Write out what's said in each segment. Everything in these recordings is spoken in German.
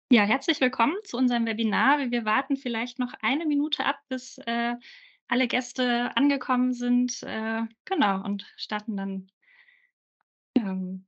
Ja, herzlich willkommen zu unserem Webinar. Wir warten vielleicht noch eine Minute ab, bis alle Gäste angekommen sind. Genau, und starten dann. Ähm,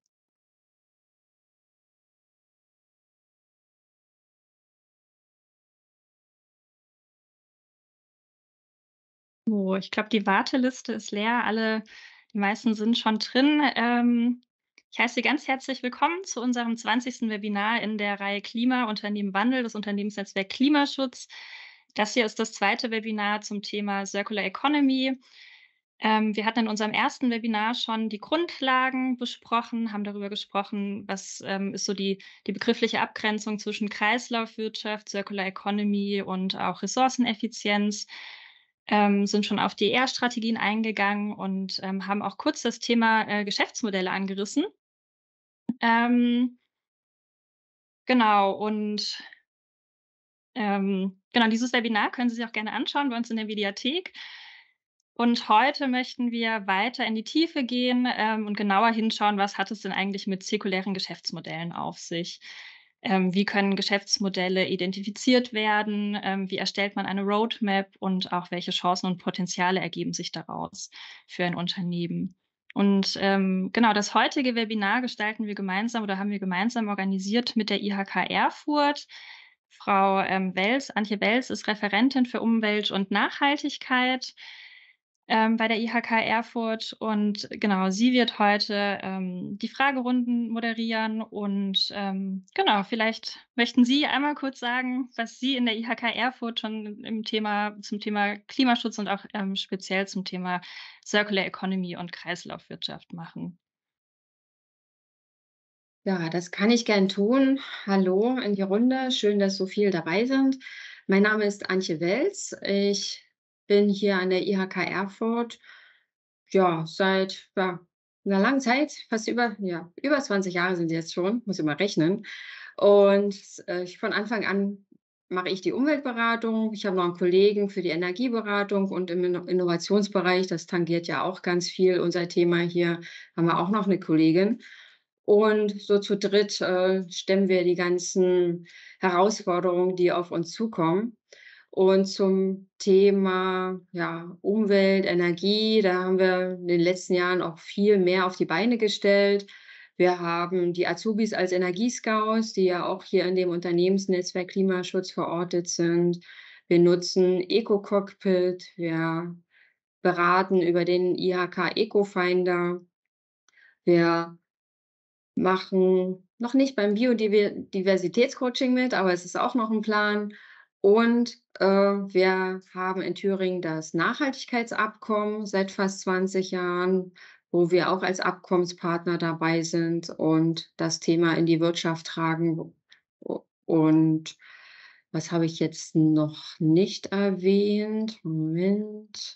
so, ich glaube, die Warteliste ist leer. Die meisten sind schon drin. Ich heiße Sie ganz herzlich willkommen zu unserem 20. Webinar in der Reihe Klima, Unternehmen Wandel, das Unternehmensnetzwerk Klimaschutz. Das hier ist das zweite Webinar zum Thema Circular Economy. Wir hatten in unserem ersten Webinar schon die Grundlagen besprochen, haben darüber gesprochen, was ist so die begriffliche Abgrenzung zwischen Kreislaufwirtschaft, Circular Economy und auch Ressourceneffizienz, sind schon auf die ER-Strategien eingegangen und haben auch kurz das Thema Geschäftsmodelle angerissen. Ähm, genau, und genau, dieses Webinar können Sie sich auch gerne anschauen bei uns in der Mediathek. Und heute möchten wir weiter in die Tiefe gehen, und genauer hinschauen, was hat es denn eigentlich mit zirkulären Geschäftsmodellen auf sich? Wie können Geschäftsmodelle identifiziert werden? Wie erstellt man eine Roadmap und auch welche Chancen und Potenziale ergeben sich daraus für ein Unternehmen? Und genau, das heutige Webinar gestalten wir gemeinsam oder haben wir gemeinsam organisiert mit der IHK Erfurt. Frau Antje Wels ist Referentin für Umwelt und Nachhaltigkeit bei der IHK Erfurt. Und genau, sie wird heute die Fragerunden moderieren. Und genau, vielleicht möchten Sie einmal kurz sagen, was Sie in der IHK Erfurt schon zum Thema Klimaschutz und auch speziell zum Thema Circular Economy und Kreislaufwirtschaft machen. Ja, das kann ich gern tun. Hallo in die Runde. Schön, dass so viel dabei sind. Mein Name ist Antje Wels. Ich bin hier an der IHK Erfurt, ja, seit einer langen Zeit, fast über 20 Jahre sind es jetzt schon, muss ich mal rechnen. Und von Anfang an mache ich die Umweltberatung. Ich habe noch einen Kollegen für die Energieberatung und im Innovationsbereich, das tangiert ja auch ganz viel unser Thema hier, haben wir auch noch eine Kollegin. Und so zu dritt, stemmen wir die ganzen Herausforderungen, die auf uns zukommen. Und zum Thema, ja, Umwelt, Energie, da haben wir in den letzten Jahren auch viel mehr auf die Beine gestellt. Wir haben die Azubis als Energiescouts, die ja auch hier in dem Unternehmensnetzwerk Klimaschutz verortet sind. Wir nutzen Eco-Cockpit, wir beraten über den IHK Eco-Finder. Wir machen noch nicht beim Biodiversitätscoaching mit, aber es ist auch noch 'n Plan. Und, wir haben in Thüringen das Nachhaltigkeitsabkommen seit fast 20 Jahren, wo wir auch als Abkommenspartner dabei sind und das Thema in die Wirtschaft tragen. Und was habe ich jetzt noch nicht erwähnt? Moment.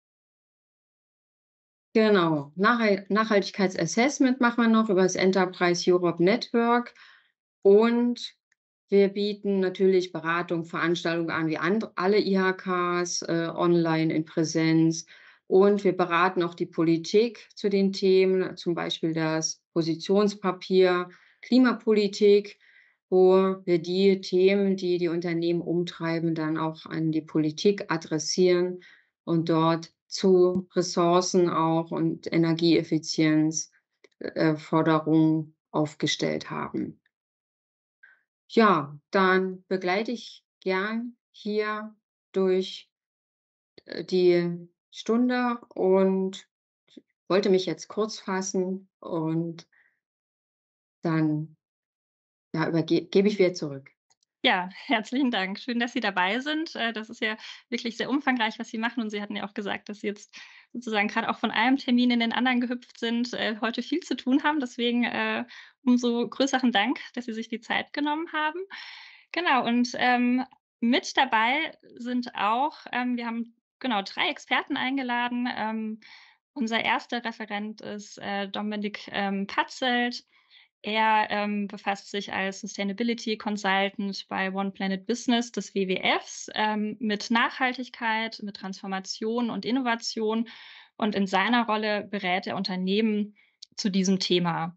Genau, Nachhaltigkeitsassessment machen wir noch über das Enterprise Europe Network und wir bieten natürlich Beratung, Veranstaltungen an wie alle IHKs, online in Präsenz, und wir beraten auch die Politik zu den Themen, zum Beispiel das Positionspapier Klimapolitik, wo wir die Themen, die die Unternehmen umtreiben, dann auch an die Politik adressieren und dort zu Ressourcen auch und Energieeffizienz, Forderungen aufgestellt haben. Ja, dann begleite ich gern hier durch, die Stunde und wollte mich jetzt kurz fassen und dann, ja, gebe ich wieder zurück. Ja, herzlichen Dank. Schön, dass Sie dabei sind. Das ist ja wirklich sehr umfangreich, was Sie machen. Und Sie hatten ja auch gesagt, dass Sie jetzt sozusagen gerade auch von einem Termin in den anderen gehüpft sind, heute viel zu tun haben. Deswegen umso größeren Dank, dass Sie sich die Zeit genommen haben. Genau, und mit dabei sind auch, wir haben genau 3 Experten eingeladen. Unser erster Referent ist Dominik Patzelt. Er befasst sich als Sustainability Consultant bei One Planet Business des WWFs mit Nachhaltigkeit, mit Transformation und Innovation. Und in seiner Rolle berät er Unternehmen zu diesem Thema.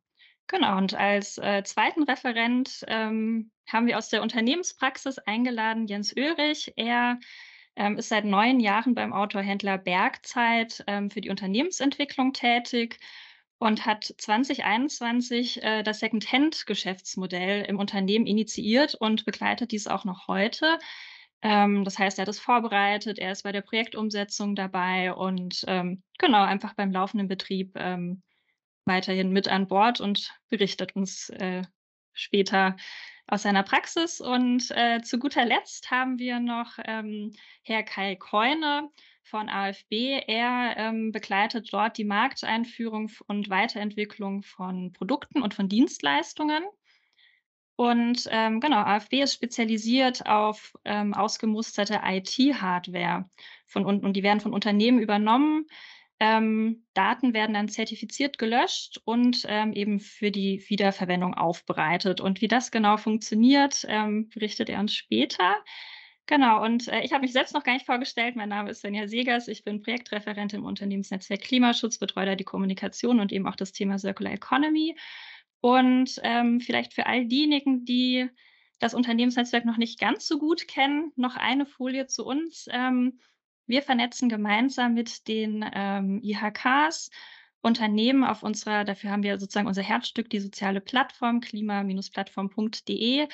Genau, und als, zweiten Referent, haben wir aus der Unternehmenspraxis eingeladen Jens Ulrich. Er, ist seit 9 Jahren beim Autohändler Bergzeit, für die Unternehmensentwicklung tätig und hat 2021, das Secondhand-Geschäftsmodell im Unternehmen initiiert und begleitet dies auch noch heute. Das heißt, er hat es vorbereitet, er ist bei der Projektumsetzung dabei und, genau, einfach beim laufenden Betrieb, weiterhin mit an Bord und berichtet uns, später aus seiner Praxis. Und, zu guter Letzt haben wir noch, Herr Kai Keune von AFB. Er, begleitet dort die Markteinführung und Weiterentwicklung von Produkten und von Dienstleistungen. Und, genau, AFB ist spezialisiert auf, ausgemusterte IT-Hardware und die werden von Unternehmen übernommen. Daten werden dann zertifiziert gelöscht und, eben für die Wiederverwendung aufbereitet. Und wie das genau funktioniert, berichtet er uns später. Genau, und, ich habe mich selbst noch gar nicht vorgestellt. Mein Name ist Svenja Segers. Ich bin Projektreferentin im Unternehmensnetzwerk Klimaschutz, betreue da die Kommunikation und eben auch das Thema Circular Economy. Und, vielleicht für all diejenigen, die das Unternehmensnetzwerk noch nicht ganz so gut kennen, noch eine Folie zu uns. Wir vernetzen gemeinsam mit den, IHKs Unternehmen auf unserer dafür haben wir sozusagen unser Herzstück, die soziale Plattform klima-plattform.de.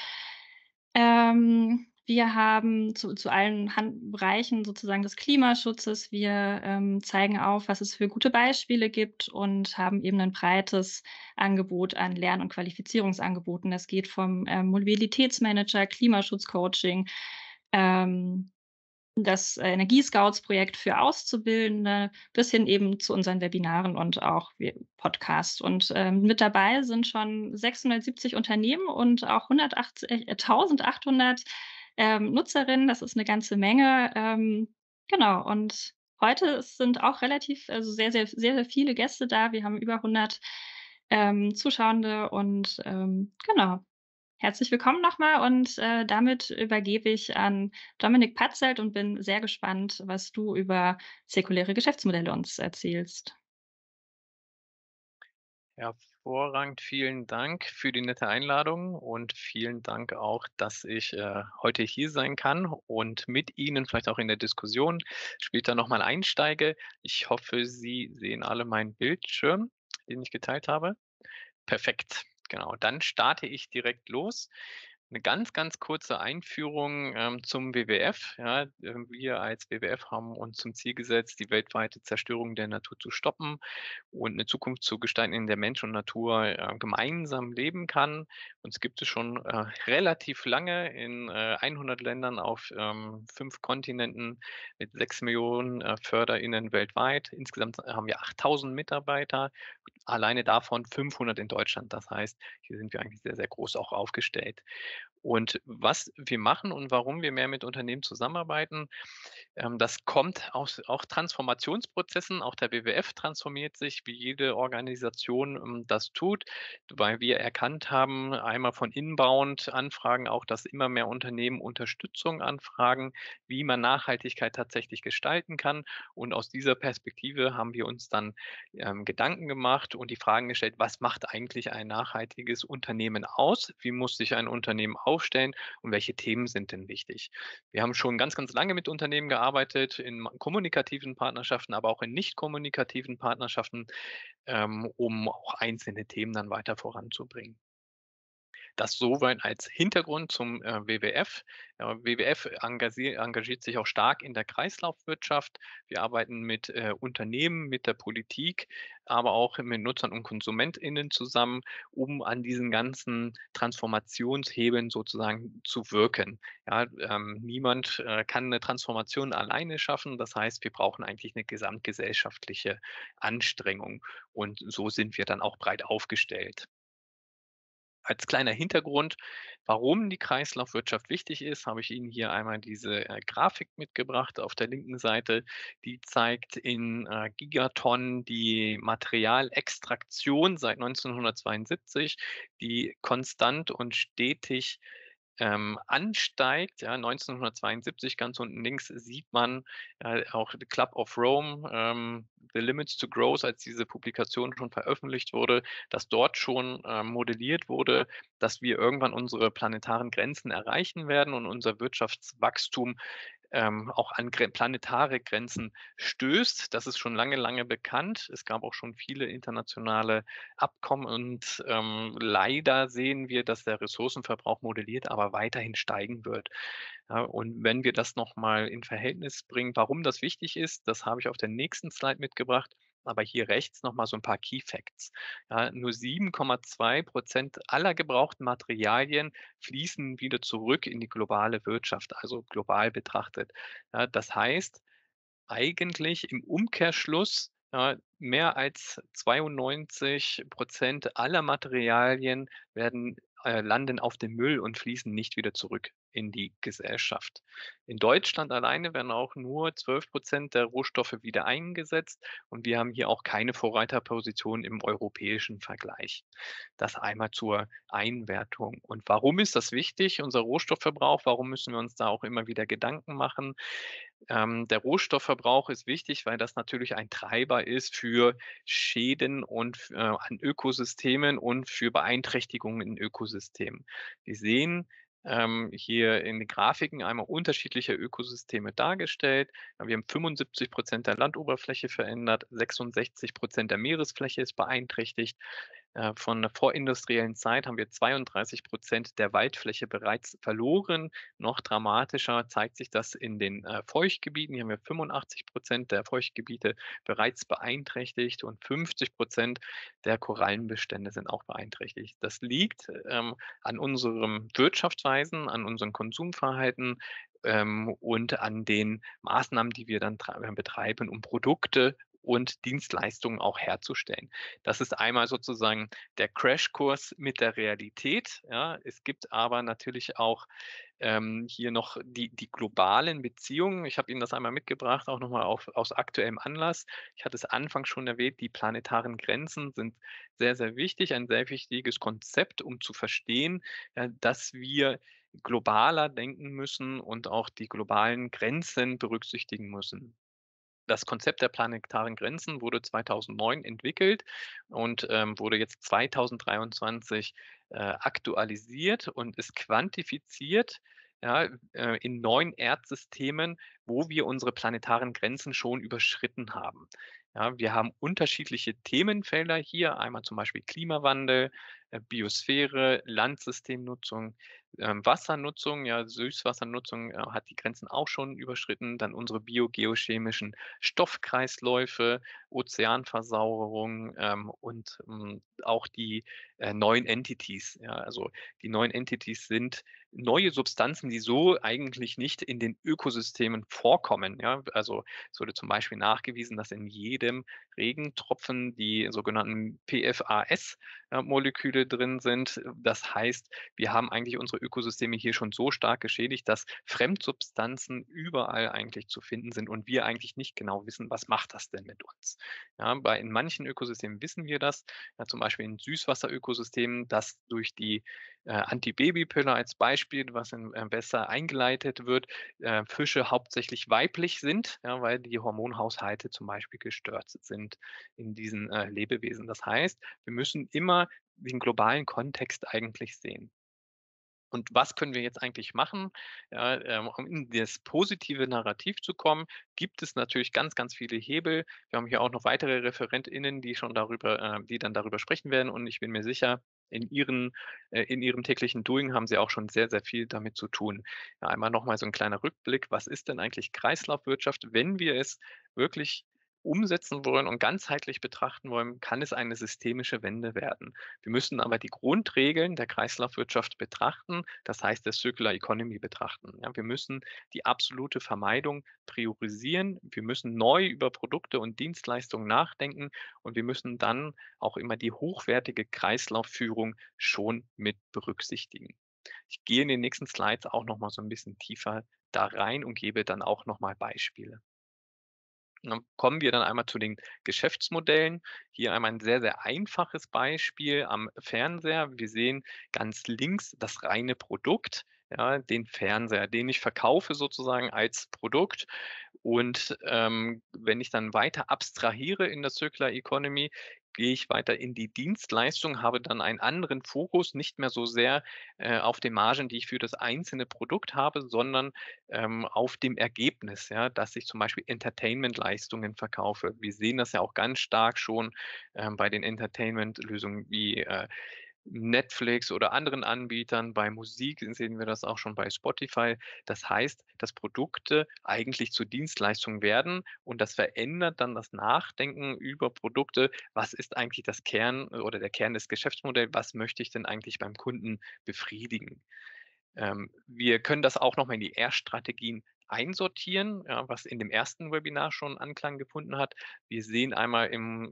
Wir haben zu allen Bereichen sozusagen des Klimaschutzes wir, zeigen auf, was es für gute Beispiele gibt und haben eben ein breites Angebot an Lern- und Qualifizierungsangeboten. Das geht vom, Mobilitätsmanager, Klimaschutzcoaching, ähm, das Energiescouts-Projekt für Auszubildende bis hin eben zu unseren Webinaren und auch Podcasts. Und, mit dabei sind schon 670 Unternehmen und auch 1.800, Nutzerinnen. Das ist eine ganze Menge. Genau, und heute sind auch relativ also sehr viele Gäste da. Wir haben über 100, Zuschauende und, genau. Herzlich willkommen nochmal und, damit übergebe ich an Dominik Patzelt und bin sehr gespannt, was du über zirkuläre Geschäftsmodelle uns erzählst. Hervorragend, vielen Dank für die nette Einladung und vielen Dank auch, dass ich heute hier sein kann und mit Ihnen vielleicht auch in der Diskussion später nochmal einsteige. Ich hoffe, Sie sehen alle meinen Bildschirm, den ich geteilt habe. Perfekt, genau. Dann starte ich direkt los. Eine ganz kurze Einführung, zum WWF. Ja, wir als WWF haben uns zum Ziel gesetzt, die weltweite Zerstörung der Natur zu stoppen und eine Zukunft zu gestalten, in der Mensch und Natur, gemeinsam leben kann. Uns gibt es schon, relativ lange in, 100 Ländern auf, 5 Kontinenten mit 6 Millionen FörderInnen weltweit. Insgesamt haben wir 8.000 Mitarbeiter. Alleine davon 500 in Deutschland. Das heißt, hier sind wir eigentlich sehr groß auch aufgestellt. Und was wir machen und warum wir mehr mit Unternehmen zusammenarbeiten, das kommt aus auch Transformationsprozessen. Auch der WWF transformiert sich, wie jede Organisation, das tut, weil wir erkannt haben, einmal von inbound Anfragen auch, dass immer mehr Unternehmen Unterstützung anfragen, wie man Nachhaltigkeit tatsächlich gestalten kann. Und aus dieser Perspektive haben wir uns dann, Gedanken gemacht und die Fragen gestellt: „Was macht eigentlich ein nachhaltiges Unternehmen aus? Wie muss sich ein Unternehmen aufstellen und welche Themen sind denn wichtig?“ Wir haben schon ganz lange mit Unternehmen gearbeitet, in kommunikativen Partnerschaften, aber auch in nicht kommunikativen Partnerschaften, um auch einzelne Themen dann weiter voranzubringen. Das soweit als Hintergrund zum, WWF. WWF engagiert sich auch stark in der Kreislaufwirtschaft. Wir arbeiten mit, Unternehmen, mit der Politik, aber auch mit Nutzern und KonsumentInnen zusammen, um an diesen ganzen Transformationshebeln sozusagen zu wirken. Ja, niemand, kann eine Transformation alleine schaffen. Das heißt, wir brauchen eigentlich eine gesamtgesellschaftliche Anstrengung und so sind wir dann auch breit aufgestellt. Als kleiner Hintergrund, warum die Kreislaufwirtschaft wichtig ist, habe ich Ihnen hier einmal diese, Grafik mitgebracht auf der linken Seite. Die zeigt in, Gigatonnen die Materialextraktion seit 1972, die konstant und stetig ansteigt. Ja, 1972 ganz unten links sieht man auch The Club of Rome, The Limits to Growth, als diese Publikation schon veröffentlicht wurde, dass dort schon modelliert wurde, dass wir irgendwann unsere planetaren Grenzen erreichen werden und unser Wirtschaftswachstum auch an planetare Grenzen stößt. Das ist schon lange, lange bekannt. Es gab auch schon viele internationale Abkommen und leider sehen wir, dass der Ressourcenverbrauch modelliert aber weiterhin steigen wird. Ja, und wenn wir das nochmal in Verhältnis bringen, warum das wichtig ist, das habe ich auf der nächsten Slide mitgebracht. Aber hier rechts nochmal so ein paar Key Facts. Ja, nur 7,2% aller gebrauchten Materialien fließen wieder zurück in die globale Wirtschaft, also global betrachtet. Ja, das heißt eigentlich im Umkehrschluss, mehr als 92% aller Materialien landen auf dem Müll und fließen nicht wieder zurück in die Gesellschaft. In Deutschland alleine werden auch nur 12% der Rohstoffe wieder eingesetzt und wir haben hier auch keine Vorreiterposition im europäischen Vergleich. Das einmal zur Einwertung. Und warum ist das wichtig, unser Rohstoffverbrauch? Warum müssen wir uns da auch immer wieder Gedanken machen? Der Rohstoffverbrauch ist wichtig, weil das natürlich ein Treiber ist für Schäden und an Ökosystemen und für Beeinträchtigungen in Ökosystemen. Wir sehen hier in den Grafiken einmal unterschiedliche Ökosysteme dargestellt. Ja, wir haben 75% der Landoberfläche verändert, 66% der Meeresfläche ist beeinträchtigt. Von der vorindustriellen Zeit haben wir 32% der Waldfläche bereits verloren. Noch dramatischer zeigt sich das in den Feuchtgebieten. Hier haben wir 85% der Feuchtgebiete bereits beeinträchtigt und 50% der Korallenbestände sind auch beeinträchtigt. Das liegt an unserem Wirtschaftsweisen, an unserem Konsumverhalten und an den Maßnahmen, die wir dann betreiben, um Produkte und Dienstleistungen auch herzustellen. Das ist einmal sozusagen der Crashkurs mit der Realität. Ja. Es gibt aber natürlich auch hier noch die globalen Beziehungen. Ich habe Ihnen das einmal mitgebracht, auch nochmal aus aktuellem Anlass. Ich hatte es anfangs schon erwähnt, die planetaren Grenzen sind sehr, sehr wichtig, ein sehr wichtiges Konzept, um zu verstehen, dass wir globaler denken müssen und auch die globalen Grenzen berücksichtigen müssen. Das Konzept der planetaren Grenzen wurde 2009 entwickelt und wurde jetzt 2023 aktualisiert und ist quantifiziert, ja, in 9 Erdsystemen, wo wir unsere planetaren Grenzen schon überschritten haben. Ja, wir haben unterschiedliche Themenfelder hier, einmal zum Beispiel Klimawandel, Biosphäre, Landsystemnutzung, Wassernutzung, ja, Süßwassernutzung hat die Grenzen auch schon überschritten, dann unsere biogeochemischen Stoffkreisläufe, Ozeanversauerung, und auch die neuen Entities. Ja, also die neuen Entities sind neue Substanzen, die so eigentlich nicht in den Ökosystemen vorkommen. Ja, also es wurde zum Beispiel nachgewiesen, dass in jedem Regentropfen die sogenannten PFAS-Moleküle drin sind. Das heißt, wir haben eigentlich unsere Ökosysteme hier schon so stark geschädigt, dass Fremdsubstanzen überall eigentlich zu finden sind und wir eigentlich nicht genau wissen, was macht das denn mit uns. Ja, in manchen Ökosystemen wissen wir das, ja, zum Beispiel in Süßwasserökosystemen, dass durch die Antibabypille als Beispiel, was in Gewässer eingeleitet wird, Fische hauptsächlich weiblich sind, ja, weil die Hormonhaushalte zum Beispiel gestört sind in diesen Lebewesen. Das heißt, wir müssen immer den globalen Kontext eigentlich sehen. Und was können wir jetzt eigentlich machen? Ja, um in das positive Narrativ zu kommen, gibt es natürlich ganz, ganz viele Hebel. Wir haben hier auch noch weitere ReferentInnen, die dann darüber sprechen werden. Und ich bin mir sicher, in ihrem täglichen Doing haben sie auch schon sehr, sehr viel damit zu tun. Ja, einmal nochmal so ein kleiner Rückblick. Was ist denn eigentlich Kreislaufwirtschaft? Wenn wir es wirklich umsetzen wollen und ganzheitlich betrachten wollen, kann es eine systemische Wende werden. Wir müssen aber die Grundregeln der Kreislaufwirtschaft betrachten, das heißt der Circular Economy betrachten. Ja, wir müssen die absolute Vermeidung priorisieren. Wir müssen neu über Produkte und Dienstleistungen nachdenken und wir müssen dann auch immer die hochwertige Kreislaufführung schon mit berücksichtigen. Ich gehe in den nächsten Slides auch noch mal so ein bisschen tiefer da rein und gebe dann auch noch mal Beispiele. Kommen wir dann einmal zu den Geschäftsmodellen. Hier einmal ein sehr, sehr einfaches Beispiel am Fernseher. Wir sehen ganz links das reine Produkt. ja, den Fernseher, den ich verkaufe sozusagen als Produkt. Und, wenn ich dann weiter abstrahiere in der Circular Economy, gehe ich weiter in die Dienstleistung, habe dann einen anderen Fokus, nicht mehr so sehr, auf den Margen, die ich für das einzelne Produkt habe, sondern, auf dem Ergebnis, ja, dass ich zum Beispiel Entertainment-Leistungen verkaufe. Wir sehen das ja auch ganz stark schon, bei den Entertainment-Lösungen wie, Netflix oder anderen Anbietern. Bei Musik sehen wir das auch schon bei Spotify. Das heißt, dass Produkte eigentlich zu Dienstleistungen werden und das verändert dann das Nachdenken über Produkte. Was ist eigentlich das Kern oder der Kern des Geschäftsmodells? Was möchte ich denn eigentlich beim Kunden befriedigen? Wir können das auch noch mal in die Erststrategien einsortieren, ja, was in dem ersten Webinar schon Anklang gefunden hat. Wir sehen einmal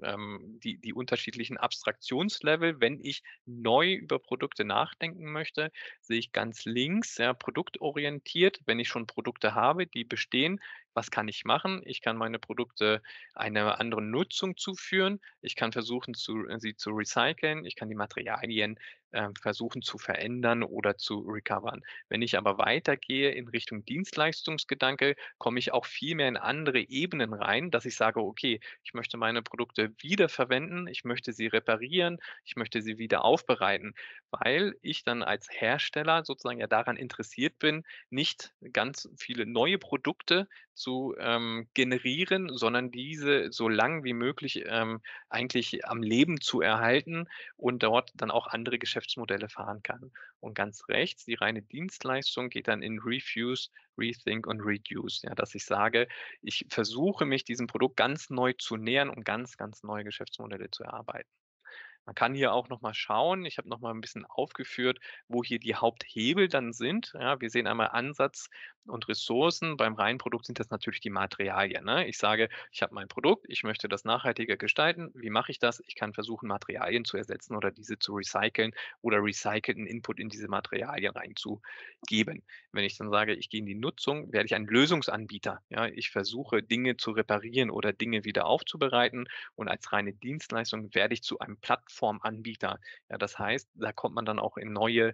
die unterschiedlichen Abstraktionslevel. Wenn ich neu über Produkte nachdenken möchte, sehe ich ganz links, ja, produktorientiert. Wenn ich schon Produkte habe, die bestehen, was kann ich machen? Ich kann meine Produkte einer anderen Nutzung zuführen. Ich kann versuchen, sie zu recyceln. Ich kann die Materialien versuchen zu verändern oder zu recovern. Wenn ich aber weitergehe in Richtung Dienstleistungsgedanke, komme ich auch viel mehr in andere Ebenen rein, dass ich sage: „Okay, ich möchte meine Produkte wiederverwenden, ich möchte sie reparieren, ich möchte sie wieder aufbereiten“, weil ich dann als Hersteller sozusagen ja daran interessiert bin, nicht ganz viele neue Produkte zu, generieren, sondern diese so lang wie möglich, eigentlich am Leben zu erhalten und dort dann auch andere Geschäftsmodelle fahren kann. Und ganz rechts, die reine Dienstleistung geht dann in Refuse, Rethink und Reduce. Ja, dass ich sage, ich versuche mich diesem Produkt ganz neu zu nähern und ganz, ganz neue Geschäftsmodelle zu erarbeiten. Man kann hier auch noch mal schauen, ich habe noch mal ein bisschen aufgeführt, wo hier die Haupthebel dann sind. Ja, wir sehen einmal Ansatz und Ressourcen. Beim reinen Produkt sind das natürlich die Materialien, ne? Ich sage, ich habe mein Produkt, ich möchte das nachhaltiger gestalten. Wie mache ich das? Ich kann versuchen, Materialien zu ersetzen oder diese zu recyceln oder recycelten Input in diese Materialien reinzugeben. Wenn ich dann sage, ich gehe in die Nutzung, werde ich ein Lösungsanbieter. Ja, ich versuche, Dinge zu reparieren oder Dinge wieder aufzubereiten und als reine Dienstleistung werde ich zu einem Plattformanbieter. Ja, das heißt, da kommt man dann auch in neue,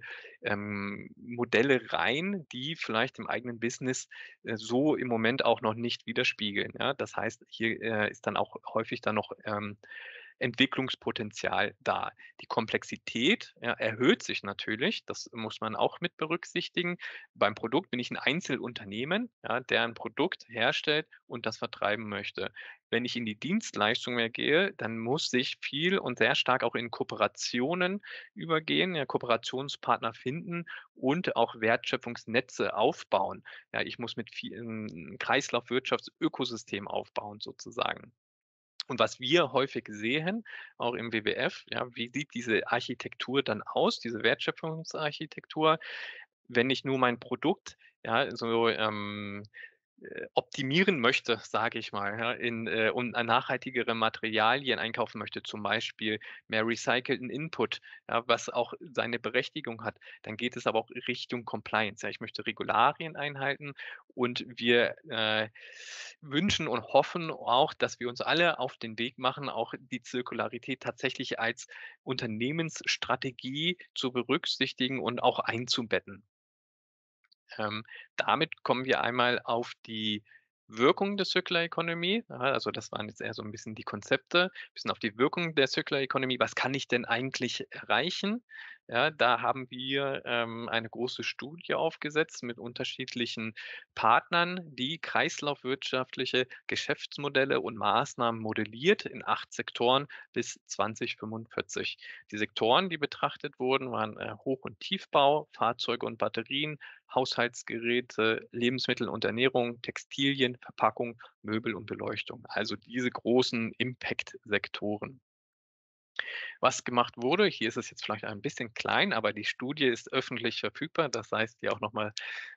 Modelle rein, die vielleicht im eigenen Business, so im Moment auch noch nicht widerspiegeln, ja? Das heißt, hier, ist dann auch häufig dann noch, Entwicklungspotenzial da. Die Komplexität, ja, erhöht sich natürlich, das muss man auch mit berücksichtigen. Beim Produkt bin ich ein Einzelunternehmen, ja, der ein Produkt herstellt und das vertreiben möchte. Wenn ich in die Dienstleistung mehr gehe, dann muss ich viel und sehr stark auch in Kooperationen übergehen, ja, Kooperationspartner finden und auch Wertschöpfungsnetze aufbauen. Ja, ich muss mit vielen Kreislaufwirtschaftsökosystem aufbauen sozusagen. Und was wir häufig sehen, auch im WWF, ja, wie sieht diese Architektur dann aus, diese Wertschöpfungsarchitektur, wenn ich nur mein Produkt, ja, so, optimieren möchte, sage ich mal, ja, und nachhaltigere Materialien einkaufen möchte, zum Beispiel mehr recycelten Input, ja, was auch seine Berechtigung hat, dann geht es aber auch Richtung Compliance. Ja, ich möchte Regularien einhalten und wir, wünschen und hoffen auch, dass wir uns alle auf den Weg machen, auch die Zirkularität tatsächlich als Unternehmensstrategie zu berücksichtigen und auch einzubetten. Ähm, Damit kommen wir einmal auf die Wirkung der Circular Economy. Ja, also das waren jetzt eher so ein bisschen die Konzepte, ein bisschen auf die Wirkung der Circular Economy. Was kann ich denn eigentlich erreichen? Ja, da haben wir, eine große Studie aufgesetzt mit unterschiedlichen Partnern, die kreislaufwirtschaftliche Geschäftsmodelle und Maßnahmen modelliert in 8 Sektoren bis 2045. Die Sektoren, die betrachtet wurden, waren, Hoch und Tiefbau, Fahrzeuge und Batterien, Haushaltsgeräte, Lebensmittel und Ernährung, Textilien, Verpackung, Möbel und Beleuchtung. Also diese großen Impact-Sektoren. Was gemacht wurde, hier ist es jetzt vielleicht ein bisschen klein, aber die Studie ist öffentlich verfügbar. Das heißt hier auch nochmal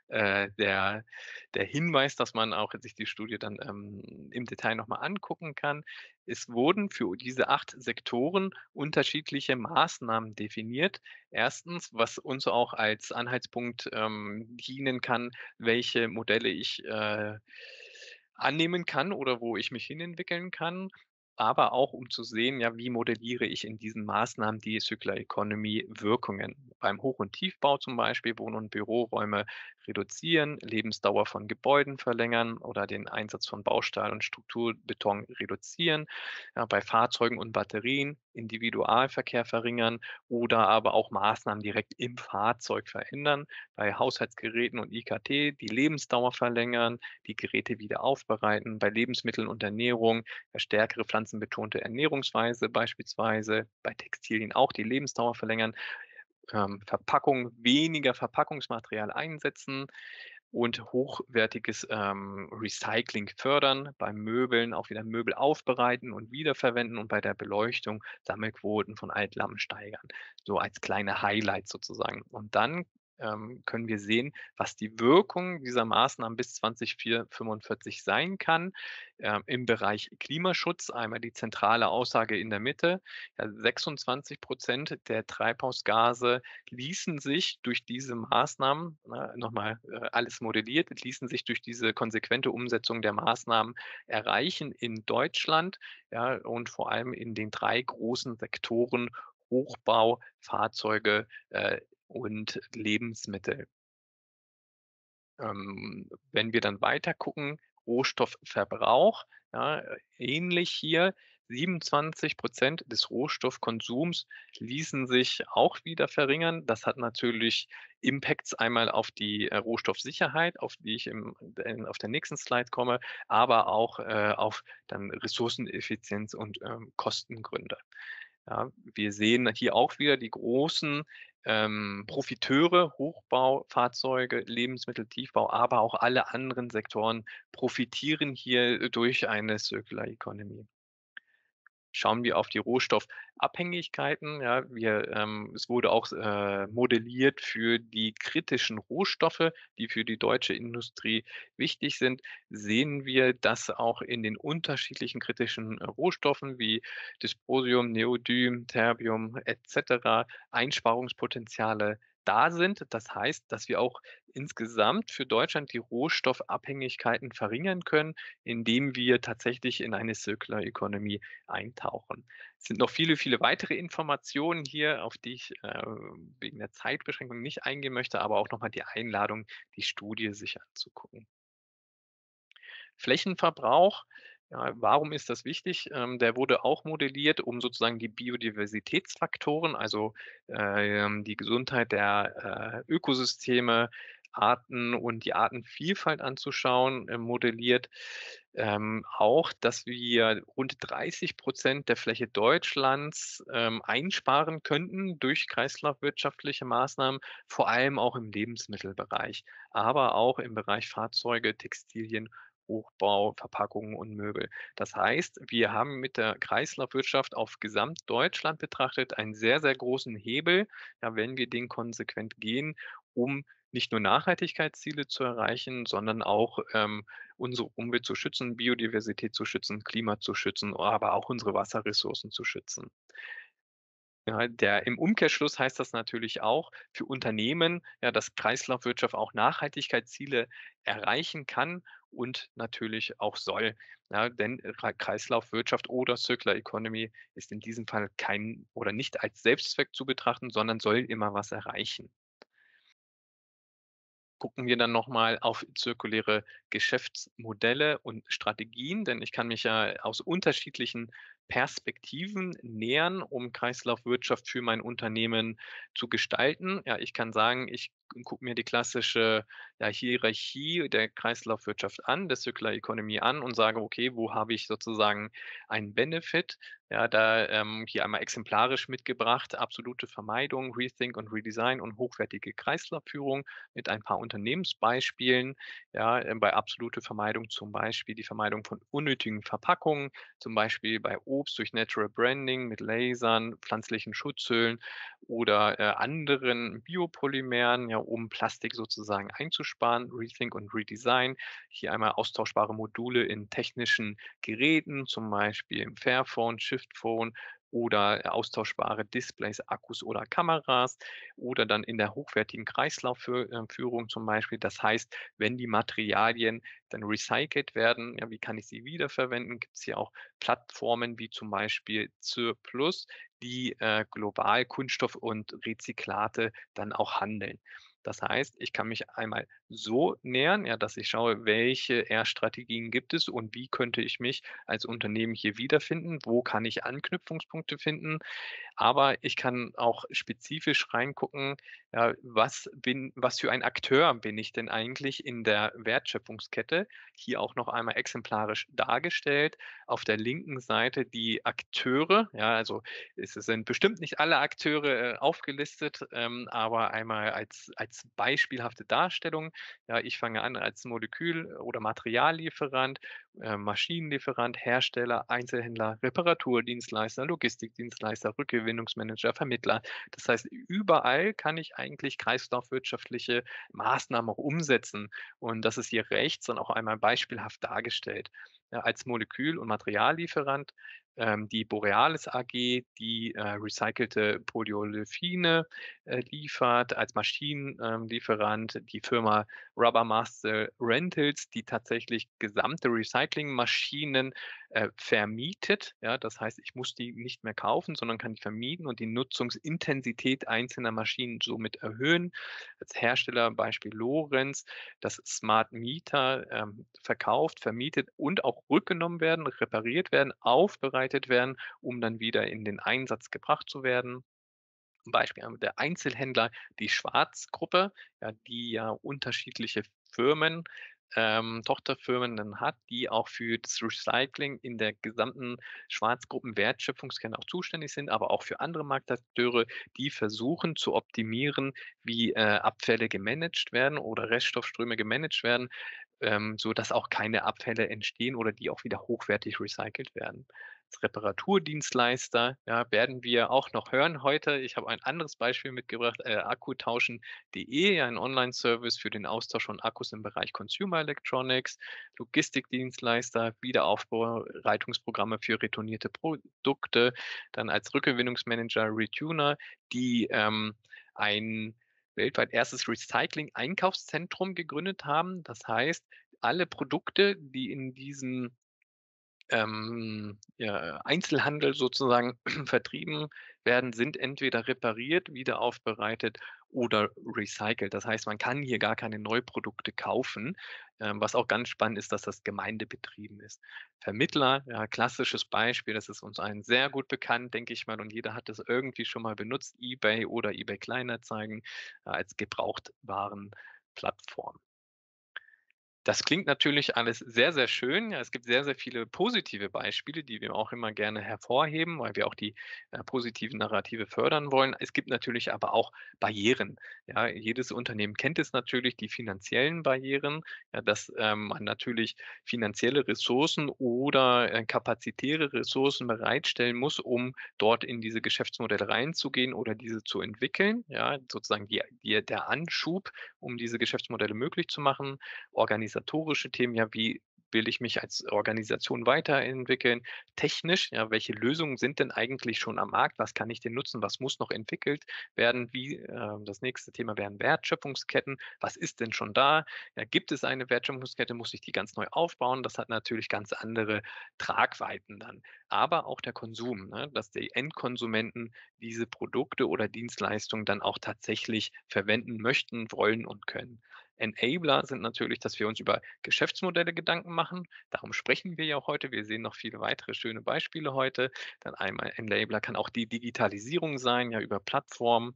der Hinweis, dass man auch sich die Studie dann im Detail nochmal angucken kann. Es wurden für diese 8 Sektoren unterschiedliche Maßnahmen definiert. Erstens, was uns auch als Anhaltspunkt dienen kann, welche Modelle ich annehmen kann oder wo ich mich hinentwickeln kann, aber auch um zu sehen, ja, wie modelliere ich in diesen Maßnahmen die Circular Economy Wirkungen. beim Hoch- und Tiefbau zum Beispiel Wohn- und Büroräume reduzieren, Lebensdauer von Gebäuden verlängern oder den Einsatz von Baustahl und Strukturbeton reduzieren, ja, bei Fahrzeugen und Batterien Individualverkehr verringern oder aber auch Maßnahmen direkt im Fahrzeug verändern, bei Haushaltsgeräten und IKT die Lebensdauer verlängern, die Geräte wieder aufbereiten, bei Lebensmitteln und Ernährung stärkere pflanzenbetonte Ernährungsweise beispielsweise, bei Textilien auch die Lebensdauer verlängern, Verpackung weniger Verpackungsmaterial einsetzen und hochwertiges, Recycling fördern, bei Möbeln auch wieder Möbel aufbereiten und wiederverwenden und bei der Beleuchtung Sammelquoten von Altlampen steigern, so als kleine Highlights sozusagen. Und dann, können wir sehen, was die Wirkung dieser Maßnahmen bis 2045 sein kann, im Bereich Klimaschutz. Einmal die zentrale Aussage in der Mitte, ja, 26% der Treibhausgase ließen sich durch diese Maßnahmen, ne, noch mal, alles modelliert, ließen sich durch diese konsequente Umsetzung der Maßnahmen erreichen in Deutschland, ja, und vor allem in den 3 großen Sektoren Hochbau, Fahrzeuge, und Lebensmittel. Wenn wir dann weiter gucken, Rohstoffverbrauch, ja, ähnlich hier, 27% des Rohstoffkonsums ließen sich auch wieder verringern. Das hat natürlich Impacts einmal auf die, Rohstoffsicherheit, auf die ich auf der nächsten Slide komme, aber auch, auf dann Ressourceneffizienz und, Kostengründe. Ja, wir sehen hier auch wieder die großen, Profiteure, Hochbau, Fahrzeuge, Lebensmittel, Tiefbau, aber auch alle anderen Sektoren profitieren hier durch eine Circular Economy. Schauen wir auf die Rohstoffabhängigkeiten, ja, es wurde auch, modelliert für die kritischen Rohstoffe, die für die deutsche Industrie wichtig sind, sehen wir, dass auch in den unterschiedlichen kritischen, Rohstoffen wie Dysprosium, Neodym, Terbium et cetera Einsparungspotenziale da sind. Das heißt, dass wir auch insgesamt für Deutschland die Rohstoffabhängigkeiten verringern können, indem wir tatsächlich in eine Circular Economy eintauchen. Es sind noch viele, viele weitere Informationen hier, auf die ich, wegen der Zeitbeschränkung nicht eingehen möchte, aber auch noch mal die Einladung, die Studie sich anzugucken. Flächenverbrauch, ja, warum ist das wichtig? Der wurde auch modelliert, um sozusagen die Biodiversitätsfaktoren, also, die Gesundheit der, Ökosysteme, Arten und die Artenvielfalt anzuschauen, modelliert. Auch, dass wir rund 30% der Fläche Deutschlands, einsparen könnten durch kreislaufwirtschaftliche Maßnahmen, vor allem auch im Lebensmittelbereich, aber auch im Bereich Fahrzeuge, Textilien, Hochbau, Verpackungen und Möbel. Das heißt, wir haben mit der Kreislaufwirtschaft auf Gesamtdeutschland betrachtet einen sehr, sehr großen Hebel, ja, wenn wir den konsequent gehen, um nicht nur Nachhaltigkeitsziele zu erreichen, sondern auch, unsere Umwelt zu schützen, Biodiversität zu schützen, Klima zu schützen, aber auch unsere Wasserressourcen zu schützen. Ja, im Umkehrschluss heißt das natürlich auch für Unternehmen, ja, dass Kreislaufwirtschaft auch Nachhaltigkeitsziele erreichen kann und natürlich auch soll. Ja, denn Kreislaufwirtschaft oder Circular Economy ist in diesem Fall kein oder nicht als Selbstzweck zu betrachten, sondern soll immer was erreichen. Gucken wir dann noch mal auf zirkuläre Geschäftsmodelle und Strategien, denn ich kann mich ja aus unterschiedlichen Perspektiven nähern, um Kreislaufwirtschaft für mein Unternehmen zu gestalten. Ja, ich kann sagen, ich gucke mir die klassische, ja, Hierarchie der Kreislaufwirtschaft an, der Circular Economy an und sage: „Okay, wo habe ich sozusagen einen Benefit?“ Ja, da, hier einmal exemplarisch mitgebracht, absolute Vermeidung, Rethink und Redesign und hochwertige Kreislaufführung mit ein paar Unternehmensbeispielen. Ja, bei absolute Vermeidung zum Beispiel die Vermeidung von unnötigen Verpackungen, zum Beispiel bei Obst durch Natural Branding mit Lasern, pflanzlichen Schutzhüllen oder, anderen Biopolymeren, ja, um Plastik sozusagen einzusparen. Rethink und Redesign, hier einmal austauschbare Module in technischen Geräten, zum Beispiel im Fairphone, Shiftphone oder austauschbare Displays, Akkus oder Kameras oder dann in der hochwertigen Kreislaufführung zum Beispiel. Das heißt, wenn die Materialien dann recycelt werden, ja, wie kann ich sie wiederverwenden? Gibt es hier auch Plattformen wie zum Beispiel Zirplus, die global Kunststoff und Rezyklate dann auch handeln. Das heißt, ich kann mich einmal so nähern, ja, dass ich schaue, welche R-Strategien gibt es und wie könnte ich mich als Unternehmen hier wiederfinden? Wo kann ich Anknüpfungspunkte finden? Aber ich kann auch spezifisch reingucken, ja, was für ein Akteur bin ich denn eigentlich in der Wertschöpfungskette? Hier auch noch einmal exemplarisch dargestellt. Auf der linken Seite die Akteure, ja, also es sind bestimmt nicht alle Akteure, aufgelistet, aber einmal als beispielhafte Darstellung. Ja, ich fange an als Molekül oder Materiallieferant, Maschinenlieferant, Hersteller, Einzelhändler, Reparaturdienstleister, Logistikdienstleister, Rückgewinnungsmanager, Vermittler. Das heißt, überall kann ich eigentlich kreislaufwirtschaftliche Maßnahmen auch umsetzen. Und das ist hier rechts dann auch einmal beispielhaft dargestellt. Ja, als Molekül- und Materiallieferant die Borealis AG, die recycelte Polyolefine liefert, als Maschinenlieferant die Firma Rubber Master Rentals, die tatsächlich gesamte Recyclingmaschinen vermietet. Ja, das heißt, ich muss die nicht mehr kaufen, sondern kann die vermieten und die Nutzungsintensität einzelner Maschinen somit erhöhen. Als Hersteller Beispiel Lorenz, das Smart Meter verkauft, vermietet und auch rückgenommen werden, repariert werden, aufbereitet werden, um dann wieder in den Einsatz gebracht zu werden. Beispiel der Einzelhändler, die Schwarz-Gruppe, ja, die ja unterschiedliche Firmen, Tochterfirmen dann hat, die auch für das Recycling in der gesamten Schwarzgruppen-Wertschöpfungskette auch zuständig sind, aber auch für andere Marktakteure, die versuchen zu optimieren, wie Abfälle gemanagt werden oder Reststoffströme gemanagt werden, sodass auch keine Abfälle entstehen oder die auch wieder hochwertig recycelt werden. Als Reparaturdienstleister, ja, werden wir auch noch hören heute. Ich habe ein anderes Beispiel mitgebracht, akkutauschen.de, ja, ein Online-Service für den Austausch von Akkus im Bereich Consumer Electronics, Logistikdienstleister, Wiederaufbereitungsprogramme für retournierte Produkte, dann als Rückgewinnungsmanager Retuner, die ein weltweit erstes Recycling-Einkaufszentrum gegründet haben. Das heißt, alle Produkte, die in diesem ja, Einzelhandel sozusagen vertrieben werden, sind entweder repariert, wieder aufbereitet oder recycelt. Das heißt, man kann hier gar keine Neuprodukte kaufen, was auch ganz spannend ist, dass das gemeindebetrieben ist. Vermittler, ja, klassisches Beispiel, das ist uns allen sehr gut bekannt, denke ich mal, und jeder hat das irgendwie schon mal benutzt, eBay oder eBay Kleinanzeigen als Gebrauchtwarenplattform. Das klingt natürlich alles sehr, sehr schön. Ja, es gibt sehr, sehr viele positive Beispiele, die wir auch immer gerne hervorheben, weil wir auch die positiven Narrative fördern wollen. Es gibt natürlich aber auch Barrieren. Ja, jedes Unternehmen kennt es natürlich, die finanziellen Barrieren, ja, dass man natürlich finanzielle Ressourcen oder kapazitäre Ressourcen bereitstellen muss, um dort in diese Geschäftsmodelle reinzugehen oder diese zu entwickeln. Ja, sozusagen der Anschub, um diese Geschäftsmodelle möglich zu machen. Organisatorische Themen, ja, wie will ich mich als Organisation weiterentwickeln? Technisch, ja, welche Lösungen sind denn eigentlich schon am Markt? Was kann ich denn nutzen? Was muss noch entwickelt werden? Das nächste Thema wären Wertschöpfungsketten. Was ist denn schon da? Ja, gibt es eine Wertschöpfungskette? Muss ich die ganz neu aufbauen? Das hat natürlich ganz andere Tragweiten dann. Aber auch der Konsum, ne, dass die Endkonsumenten diese Produkte oder Dienstleistungen dann auch tatsächlich verwenden möchten, wollen und können. Enabler sind natürlich, dass wir uns über Geschäftsmodelle Gedanken machen. Darum sprechen wir ja auch heute. Wir sehen noch viele weitere schöne Beispiele heute. Dann einmal Enabler kann auch die Digitalisierung sein, ja, über Plattformen,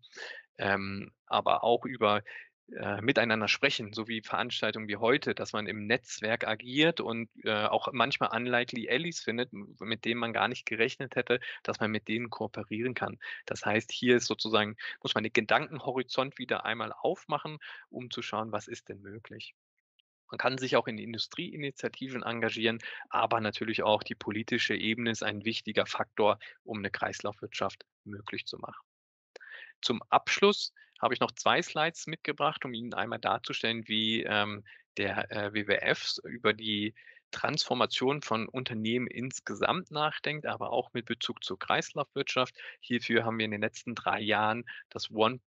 aber auch über miteinander sprechen, so wie Veranstaltungen wie heute, dass man im Netzwerk agiert und auch manchmal unlikely Allies findet, mit denen man gar nicht gerechnet hätte, dass man mit denen kooperieren kann. Das heißt, hier ist sozusagen, muss man den Gedankenhorizont wieder einmal aufmachen, um zu schauen, was ist denn möglich. Man kann sich auch in Industrieinitiativen engagieren, aber natürlich auch die politische Ebene ist ein wichtiger Faktor, um eine Kreislaufwirtschaft möglich zu machen. Zum Abschluss habe ich noch 2 Slides mitgebracht, um Ihnen einmal darzustellen, wie der WWF über die Transformation von Unternehmen insgesamt nachdenkt, aber auch mit Bezug zur Kreislaufwirtschaft. Hierfür haben wir in den letzten 3 Jahren das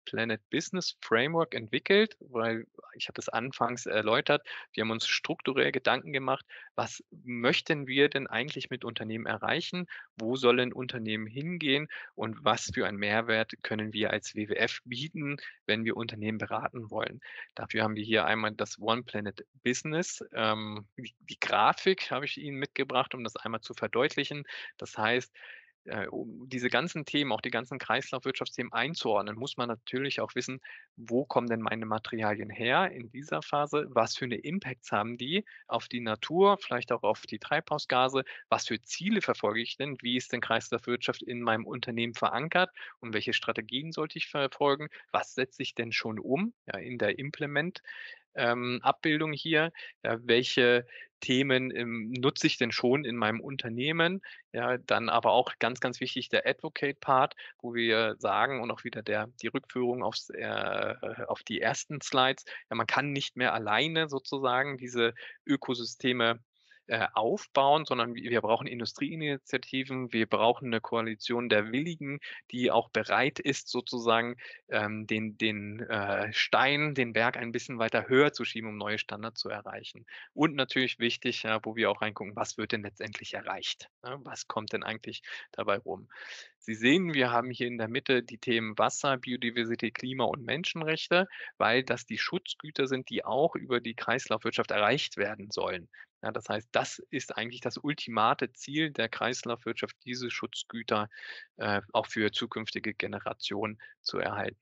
Planet Business Framework entwickelt, weil ich hatte es anfangs erläutert, wir haben uns strukturell Gedanken gemacht, was möchten wir denn eigentlich mit Unternehmen erreichen? Wo soll ein Unternehmen hingehen? Und was für einen Mehrwert können wir als WWF bieten, wenn wir Unternehmen beraten wollen? Dafür haben wir hier einmal das One Planet Business. Die Grafik habe ich Ihnen mitgebracht, um das einmal zu verdeutlichen. Das heißt, um diese ganzen Themen, auch die ganzen Kreislaufwirtschaftsthemen einzuordnen, muss man natürlich auch wissen, wo kommen denn meine Materialien her in dieser Phase? Was für eine Impacts haben die auf die Natur, vielleicht auch auf die Treibhausgase? Was für Ziele verfolge ich denn? Wie ist denn Kreislaufwirtschaft in meinem Unternehmen verankert und welche Strategien sollte ich verfolgen? Was setze ich denn schon um, ja, in der Abbildung hier? Ja, welche Themen, nutze ich denn schon in meinem Unternehmen? Ja, dann aber auch ganz, ganz wichtig der Advocate-Part, wo wir sagen und auch wieder die Rückführung auf die ersten Slides, ja, man kann nicht mehr alleine sozusagen diese Ökosysteme aufbauen, sondern wir brauchen Industrieinitiativen, wir brauchen eine Koalition der Willigen, die auch bereit ist, sozusagen den Stein, den Berg ein bisschen weiter höher zu schieben, um neue Standards zu erreichen. Und natürlich wichtig, ja, wo wir auch reingucken, was wird denn letztendlich erreicht? Ne? Was kommt denn eigentlich dabei rum? Sie sehen, wir haben hier in der Mitte die Themen Wasser, Biodiversität, Klima und Menschenrechte, weil das die Schutzgüter sind, die auch über die Kreislaufwirtschaft erreicht werden sollen. Ja, das heißt, das ist eigentlich das ultimate Ziel der Kreislaufwirtschaft, diese Schutzgüter auch für zukünftige Generationen zu erhalten.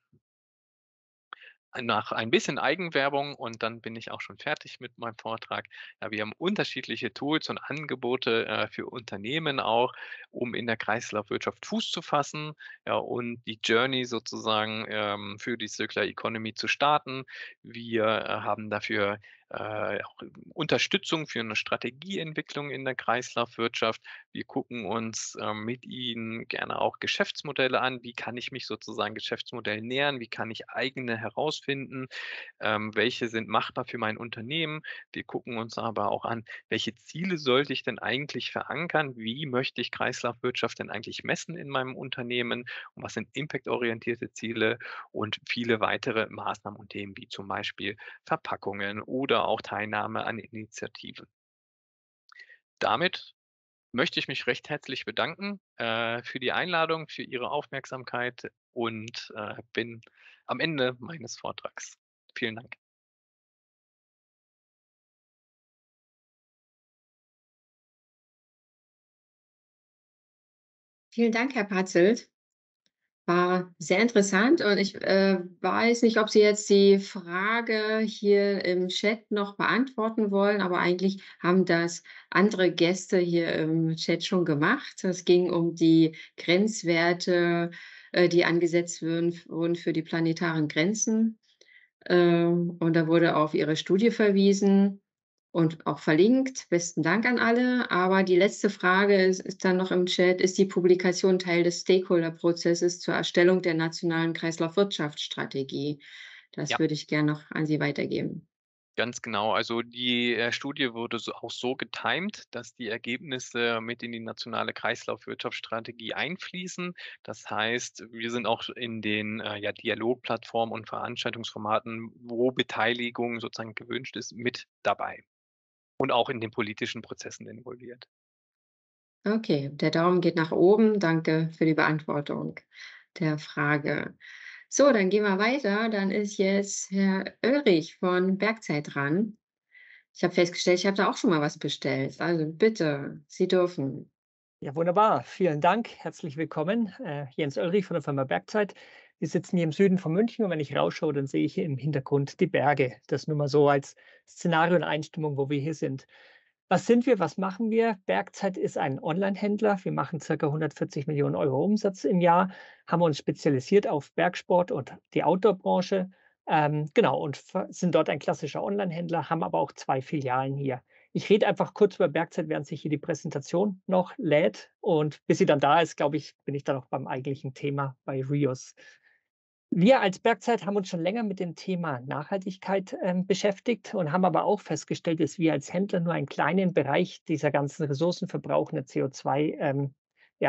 Nach ein bisschen Eigenwerbung und dann bin ich auch schon fertig mit meinem Vortrag. Ja, wir haben unterschiedliche Tools und Angebote, für Unternehmen auch, um in der Kreislaufwirtschaft Fuß zu fassen, ja, und die Journey sozusagen, für die Circular Economy zu starten. Wir, haben dafür, auch Unterstützung für eine Strategieentwicklung in der Kreislaufwirtschaft. Wir gucken uns, mit Ihnen gerne auch Geschäftsmodelle an. Wie kann ich mich sozusagen Geschäftsmodellen nähern? Wie kann ich eigene herausfinden? Welche sind machbar für mein Unternehmen? Wir gucken uns aber auch an, welche Ziele sollte ich denn eigentlich verankern? Wie möchte ich Kreislaufwirtschaft denn eigentlich messen in meinem Unternehmen? Und was sind impactorientierte Ziele? Und viele weitere Maßnahmen und Themen wie zum Beispiel Verpackungen oder auch Teilnahme an Initiativen. Damit möchte ich mich recht herzlich bedanken, für die Einladung, für Ihre Aufmerksamkeit und, bin am Ende meines Vortrags. Vielen Dank. Vielen Dank, Herr Patzelt. War sehr interessant und ich, weiß nicht, ob Sie jetzt die Frage hier im Chat noch beantworten wollen, aber eigentlich haben das andere Gäste hier im Chat schon gemacht. Es ging um die Grenzwerte, die angesetzt wurden für die planetaren Grenzen. Und da wurde auf Ihre Studie verwiesen und auch verlinkt. Besten Dank an alle. Aber die letzte Frage ist dann noch im Chat: Ist die Publikation Teil des Stakeholder-Prozesses zur Erstellung der nationalen Kreislaufwirtschaftsstrategie? Das Ja, würde ich gerne noch an Sie weitergeben. ganz genau. Also die, Studie wurde so getimt, dass die Ergebnisse mit in die nationale Kreislaufwirtschaftsstrategie einfließen. Das heißt, wir sind auch in den, ja, Dialogplattformen und Veranstaltungsformaten, wo Beteiligung sozusagen gewünscht ist, mit dabei und auch in den politischen Prozessen involviert. Okay, der Daumen geht nach oben. Danke für die Beantwortung der Frage. So, dann gehen wir weiter. Dann ist jetzt Herr Oelrich von Bergzeit dran. Ich habe festgestellt, ich habe da auch schon mal was bestellt. Also bitte, Sie dürfen. Ja, wunderbar. Vielen Dank. Herzlich willkommen. Jens Oelrich von der Firma Bergzeit. Wir sitzen hier im Süden von München und wenn ich rausschaue, dann sehe ich hier im Hintergrund die Berge. Das nur mal so als Szenario und Einstimmung, wo wir hier sind. Was sind wir? Was machen wir? Bergzeit ist ein Online-Händler. Wir machen ca. 140 Millionen Euro Umsatz im Jahr, haben uns spezialisiert auf Bergsport und die Outdoor-Branche. Genau, und sind dort ein klassischer Online-Händler, haben aber auch zwei Filialen hier. Ich rede einfach kurz über Bergzeit, während sich hier die Präsentation noch lädt. Und bis sie dann da ist, glaube ich, bin ich dann auch beim eigentlichen Thema bei Rios. Wir als Bergzeit haben uns schon länger mit dem Thema Nachhaltigkeit beschäftigt und haben aber auch festgestellt, dass wir als Händler nur einen kleinen Bereich dieser ganzen ressourcenverbrauchenden CO2 ja,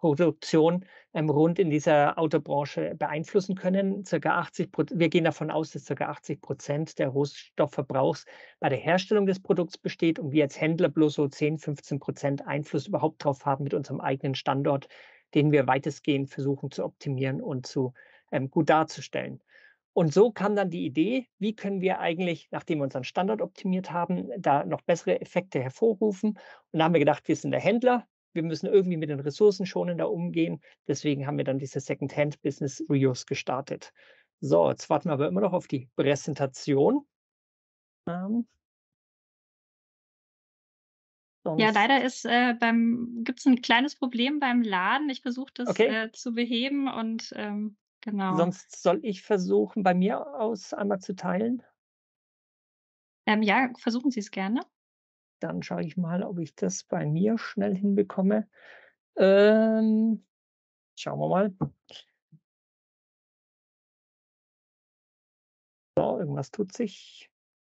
Produktion rund in dieser Autobranche beeinflussen können. Wir gehen davon aus, dass ca. 80% der Rohstoffverbrauchs bei der Herstellung des Produkts besteht und wir als Händler bloß so 10-15% Einfluss überhaupt drauf haben mit unserem eigenen Standort, den wir weitestgehend versuchen zu optimieren und gut darzustellen. Und so kam dann die Idee, wie können wir eigentlich, nachdem wir unseren Standort optimiert haben, da noch bessere Effekte hervorrufen. Und da haben wir gedacht, wir sind der Händler, wir müssen irgendwie mit den Ressourcen schonender umgehen. Deswegen haben wir dann dieses Second-Hand-Business Rios gestartet. So, jetzt warten wir aber immer noch auf die Präsentation. Ähm, Ja, sonst, leider gibt es ein kleines Problem beim Laden. Ich versuche das, okay, zu beheben und, genau. sonst soll ich versuchen, bei mir aus einmal zu teilen. Ja, versuchen Sie es gerne. Dann schaue ich mal, ob ich das bei mir schnell hinbekomme. Ähm, Schauen wir mal. So, irgendwas tut sich.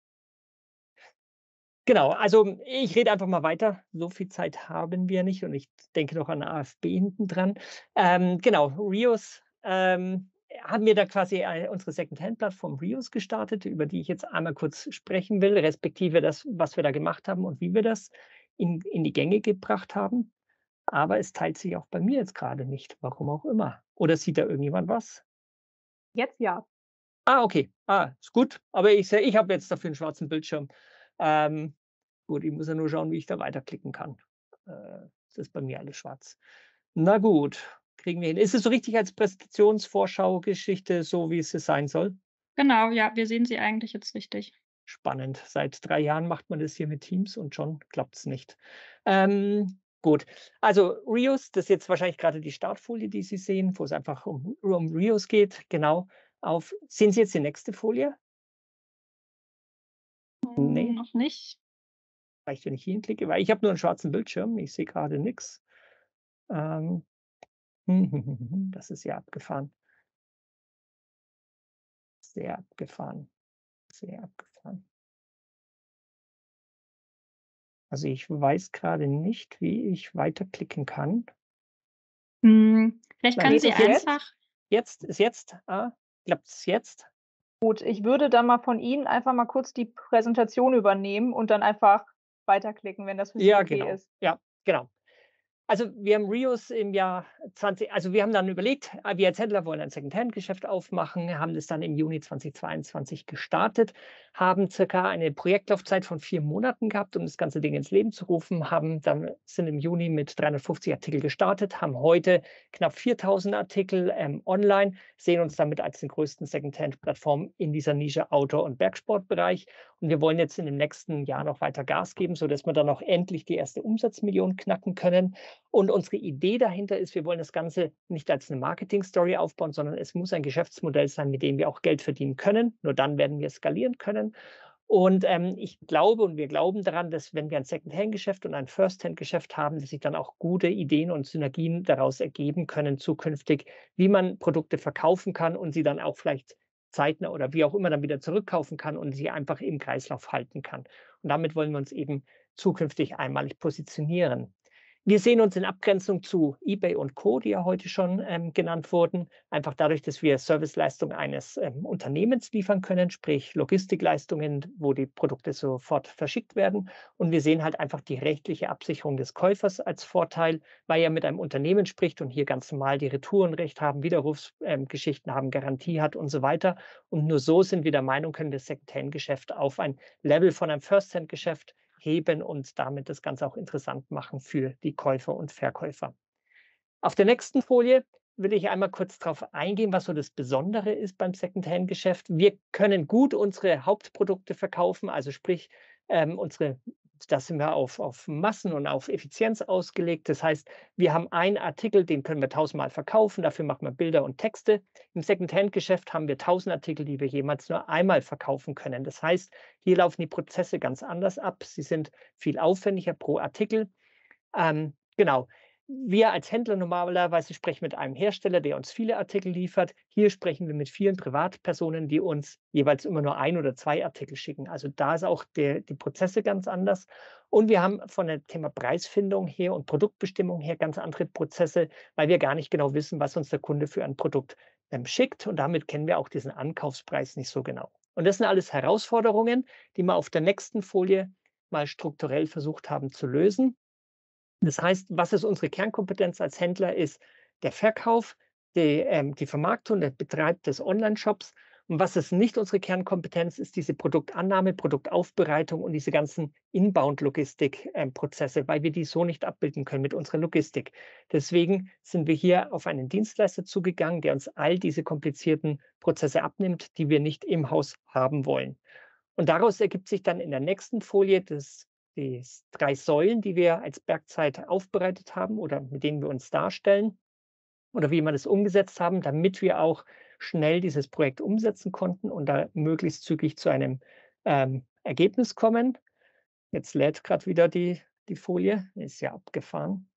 Genau, also ich rede einfach mal weiter. So viel Zeit haben wir nicht und ich denke noch an AFB hinten dran. Genau, Rios, haben wir da quasi unsere Secondhand-Plattform Rios gestartet, über die ich jetzt einmal kurz sprechen will, respektive das, was wir da gemacht haben und wie wir das in die Gänge gebracht haben. Aber es teilt sich auch bei mir jetzt gerade nicht, warum auch immer. Oder sieht da irgendjemand was? Jetzt ja. Ah, okay. Ah, ist gut. Aber ich habe jetzt dafür einen schwarzen Bildschirm. Ähm, gut, ich muss ja nur schauen, wie ich da weiterklicken kann. Das ist bei mir alles schwarz. Na gut, kriegen wir hin. Ist es so richtig als Präsentationsvorschau-Geschichte, so wie es sein soll? Genau, ja, wir sehen Sie eigentlich jetzt richtig. Spannend. Seit 3 Jahren macht man das hier mit Teams und schon klappt es nicht. Gut. Also Reels, das ist jetzt wahrscheinlich gerade die Startfolie, die Sie sehen, wo es einfach um Reels geht. Genau. Sehen Sie jetzt die nächste Folie? Ne, Noch nicht. reicht, wenn ich hier hinklicke, weil ich habe nur einen schwarzen Bildschirm. Ich sehe gerade nix. Ähm, das ist ja abgefahren. Sehr abgefahren. Sehr abgefahren. Also, ich weiß gerade nicht, wie ich weiterklicken kann. Vielleicht Nein, können Geht Sie es jetzt? einfach jetzt? Klappt es jetzt? Gut, ich würde dann mal von Ihnen einfach mal kurz die Präsentation übernehmen und dann einfach weiterklicken, wenn das für Sie Ja, okay genau. ist. Ja, genau. Also, wir haben Rios im Jahr 20 also, wir haben dann überlegt, wir als Händler wollen ein Secondhand-Geschäft aufmachen, haben das dann im Juni 2022 gestartet, haben circa eine Projektlaufzeit von 4 Monaten gehabt, um das ganze Ding ins Leben zu rufen, sind im Juni mit 350 Artikel gestartet, haben heute knapp 4.000 Artikel, online, sehen uns damit als den größten Secondhand-Plattform in dieser Nische Outdoor und Bergsportbereich. Und wir wollen jetzt in dem nächsten Jahr noch weiter Gas geben, sodass wir dann auch endlich die erste Umsatzmillion knacken können. Und unsere Idee dahinter ist, wir wollen das Ganze nicht als eine Marketing-Story aufbauen, sondern es muss ein Geschäftsmodell sein, mit dem wir auch Geld verdienen können. Nur dann werden wir skalieren können. Und ich glaube und wir glauben daran, dass wenn wir ein Second-Hand-Geschäft und ein First-Hand-Geschäft haben, dass sich dann auch gute Ideen und Synergien daraus ergeben können zukünftig, wie man Produkte verkaufen kann und sie dann auch vielleicht zeitnah oder wie auch immer dann wieder zurückkaufen kann und sie einfach im Kreislauf halten kann. Und damit wollen wir uns eben zukünftig einmalig positionieren. Wir sehen uns in Abgrenzung zu eBay und Co., die ja heute schon genannt wurden, einfach dadurch, dass wir Serviceleistungen eines Unternehmens liefern können, sprich Logistikleistungen, wo die Produkte sofort verschickt werden. Und wir sehen halt einfach die rechtliche Absicherung des Käufers als Vorteil, weil er mit einem Unternehmen spricht und hier ganz normal die Retourenrecht haben, Widerrufsgeschichten haben, Garantie hat und so weiter. Und nur so sind wir der Meinung, können wir das Second-Hand-Geschäft auf ein Level von einem First-Hand-Geschäft heben und damit das Ganze auch interessant machen für die Käufer und Verkäufer. Auf der nächsten Folie will ich einmal kurz darauf eingehen, was so das Besondere ist beim Secondhand-Geschäft. Wir können gut unsere Hauptprodukte verkaufen, also sprich, da sind wir auf Massen und auf Effizienz ausgelegt. Das heißt, wir haben einen Artikel, den können wir 1000-mal verkaufen, dafür machen wir Bilder und Texte. Im Secondhand-Geschäft haben wir 1000 Artikel, die wir jemals nur einmal verkaufen können. Das heißt, hier laufen die Prozesse ganz anders ab. Sie sind viel aufwendiger pro Artikel. Genau. wir als Händler normalerweise sprechen mit einem Hersteller, der uns viele Artikel liefert. Hier sprechen wir mit vielen Privatpersonen, die uns jeweils immer nur 1 oder 2 Artikel schicken. Also da ist auch die Prozesse ganz anders. Und wir haben von dem Thema Preisfindung her und Produktbestimmung her ganz andere Prozesse, weil wir gar nicht genau wissen, was uns der Kunde für ein Produkt schickt. Und damit kennen wir auch diesen Ankaufspreis nicht so genau. Und das sind alles Herausforderungen, die wir auf der nächsten Folie mal strukturell versucht haben zu lösen. Das heißt, was ist unsere Kernkompetenz als Händler, ist der Verkauf, die Vermarktung, der Betreib des Onlineshops. Und was ist nicht unsere Kernkompetenz, ist diese Produktannahme, Produktaufbereitung und diese ganzen Inbound-Logistik-Prozesse, weil wir die so nicht abbilden können mit unserer Logistik. Deswegen sind wir hier auf einen Dienstleister zugegangen, der uns all diese komplizierten Prozesse abnimmt, die wir nicht im Haus haben wollen. Und daraus ergibt sich dann in der nächsten Folie die 3 Säulen, die wir als Bergzeit aufbereitet haben oder mit denen wir uns darstellen oder wie wir das umgesetzt haben, damit wir auch schnell dieses Projekt umsetzen konnten und da möglichst zügig zu einem Ergebnis kommen. Jetzt lädt gerade wieder die Folie, ist ja abgefahren.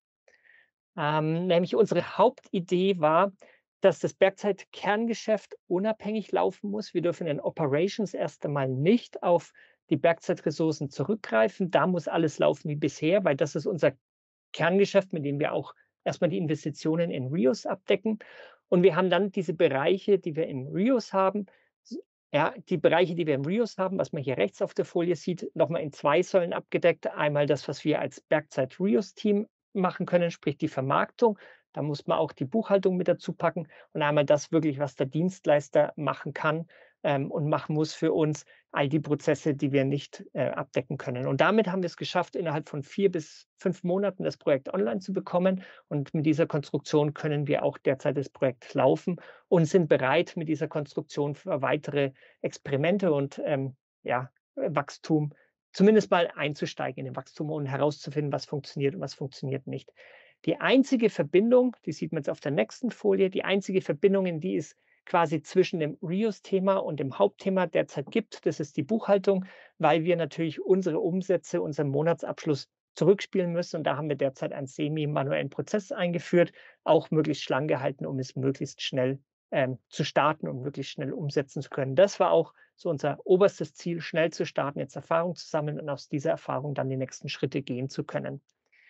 Nämlich unsere Hauptidee war, dass das Bergzeit-Kerngeschäft unabhängig laufen muss. Wir dürfen in Operations erst einmal nicht auf die Bergzeitressourcen zurückgreifen. Da muss alles laufen wie bisher, weil das ist unser Kerngeschäft, mit dem wir auch erstmal die Investitionen in Rios abdecken. Und wir haben dann diese Bereiche, die wir in Rios haben, ja, die Bereiche, die wir in Rios haben, was man hier rechts auf der Folie sieht, nochmal in 2 Säulen abgedeckt. Einmal das, was wir als Bergzeit Rios Team machen können, sprich die Vermarktung. Da muss man auch die Buchhaltung mit dazu packen. Und einmal das wirklich, was der Dienstleister machen kann und machen muss für uns, all die Prozesse, die wir nicht abdecken können. Und damit haben wir es geschafft, innerhalb von 4 bis 5 Monaten das Projekt online zu bekommen. Und mit dieser Konstruktion können wir auch derzeit das Projekt laufen und sind bereit, mit dieser Konstruktion für weitere Experimente und ja, Wachstum zumindest mal einzusteigen in den Wachstum und herauszufinden, was funktioniert und was funktioniert nicht. Die einzige Verbindung, die sieht man jetzt auf der nächsten Folie, die einzige Verbindung, in die es quasi zwischen dem Rios-Thema und dem Hauptthema derzeit gibt, das ist die Buchhaltung, weil wir natürlich unsere Umsätze, unseren Monatsabschluss zurückspielen müssen. Und da haben wir derzeit einen semi-manuellen Prozess eingeführt, auch möglichst schlank gehalten, um es möglichst schnell zu starten und möglichst schnell umsetzen zu können. Das war auch so unser oberstes Ziel, schnell zu starten, jetzt Erfahrung zu sammeln und aus dieser Erfahrung dann die nächsten Schritte gehen zu können.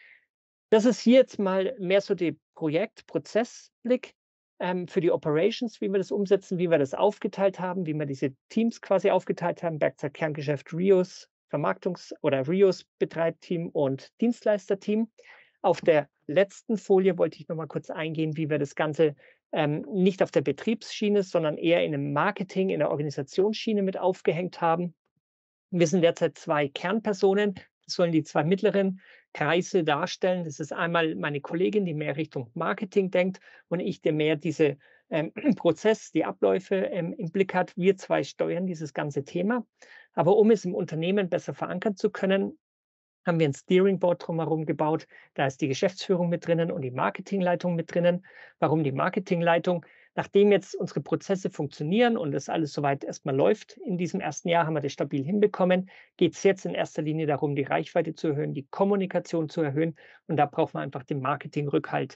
Das ist hier jetzt mal mehr so der Prozessblick für die Operations, wie wir das umsetzen, wie wir das aufgeteilt haben, wie wir diese Teams quasi aufgeteilt haben, Bergzeit Kerngeschäft Rios, oder Rios Betreibteam und Dienstleisterteam. Auf der letzten Folie wollte ich noch mal kurz eingehen, wie wir das Ganze nicht auf der Betriebsschiene, sondern eher in einem Marketing, in der Organisationsschiene mit aufgehängt haben. Wir sind derzeit 2 Kernpersonen. Das sollen die 2 mittleren Kreise darstellen. Das ist einmal meine Kollegin, die mehr Richtung Marketing denkt und ich, der mehr diese Prozess, die Abläufe im Blick hat. Wir 2 steuern dieses ganze Thema. Aber um es im Unternehmen besser verankern zu können, haben wir ein Steering Board drumherum gebaut. Da ist die Geschäftsführung mit drinnen und die Marketingleitung mit drinnen. Warum die Marketingleitung? Nachdem jetzt unsere Prozesse funktionieren und das alles soweit erstmal läuft, in diesem ersten Jahr haben wir das stabil hinbekommen, geht es jetzt in erster Linie darum, die Reichweite zu erhöhen, die Kommunikation zu erhöhen. Und da braucht man einfach den Marketingrückhalt.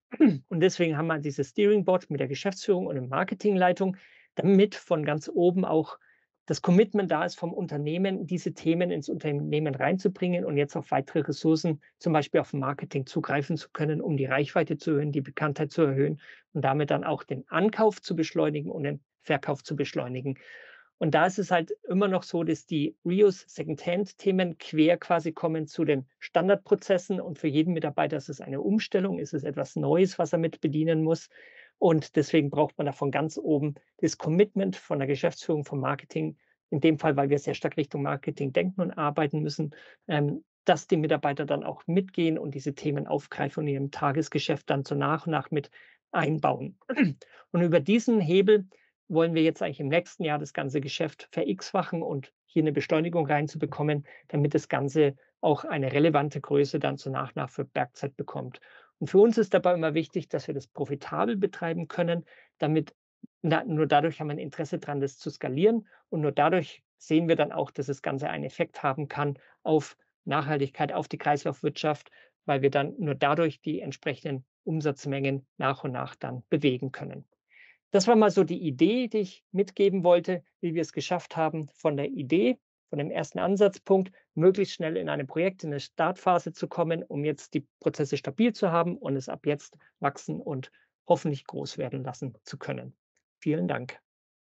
Und deswegen haben wir dieses Steering Board mit der Geschäftsführung und der Marketingleitung, damit von ganz oben auch das Commitment da ist vom Unternehmen, diese Themen ins Unternehmen reinzubringen und jetzt auf weitere Ressourcen, zum Beispiel auf Marketing zugreifen zu können, um die Reichweite zu erhöhen, die Bekanntheit zu erhöhen und damit dann auch den Ankauf zu beschleunigen und den Verkauf zu beschleunigen. Und da ist es halt immer noch so, dass die Rios Secondhand-Themen quer quasi kommen zu den Standardprozessen und für jeden Mitarbeiter ist es eine Umstellung, ist es etwas Neues, was er mit bedienen muss. Und deswegen braucht man da von ganz oben das Commitment von der Geschäftsführung, vom Marketing, in dem Fall, weil wir sehr stark Richtung Marketing denken und arbeiten müssen, dass die Mitarbeiter dann auch mitgehen und diese Themen aufgreifen und in ihrem Tagesgeschäft dann so nach und nach mit einbauen. Und über diesen Hebel wollen wir jetzt eigentlich im nächsten Jahr das ganze Geschäft ver-X-fachen und hier eine Beschleunigung reinzubekommen, damit das Ganze auch eine relevante Größe dann so nach und nach für Bergzeit bekommt. Und für uns ist dabei immer wichtig, dass wir das profitabel betreiben können, damit nur dadurch haben wir ein Interesse daran, das zu skalieren und nur dadurch sehen wir dann auch, dass das Ganze einen Effekt haben kann auf Nachhaltigkeit, auf die Kreislaufwirtschaft, weil wir dann nur dadurch die entsprechenden Umsatzmengen nach und nach dann bewegen können. Das war mal so die Idee, die ich mitgeben wollte, wie wir es geschafft haben, von der Idee, von dem ersten Ansatzpunkt, möglichst schnell in einem Projekt, in eine Startphase zu kommen, um jetzt die Prozesse stabil zu haben und es ab jetzt wachsen und hoffentlich groß werden lassen zu können. Vielen Dank.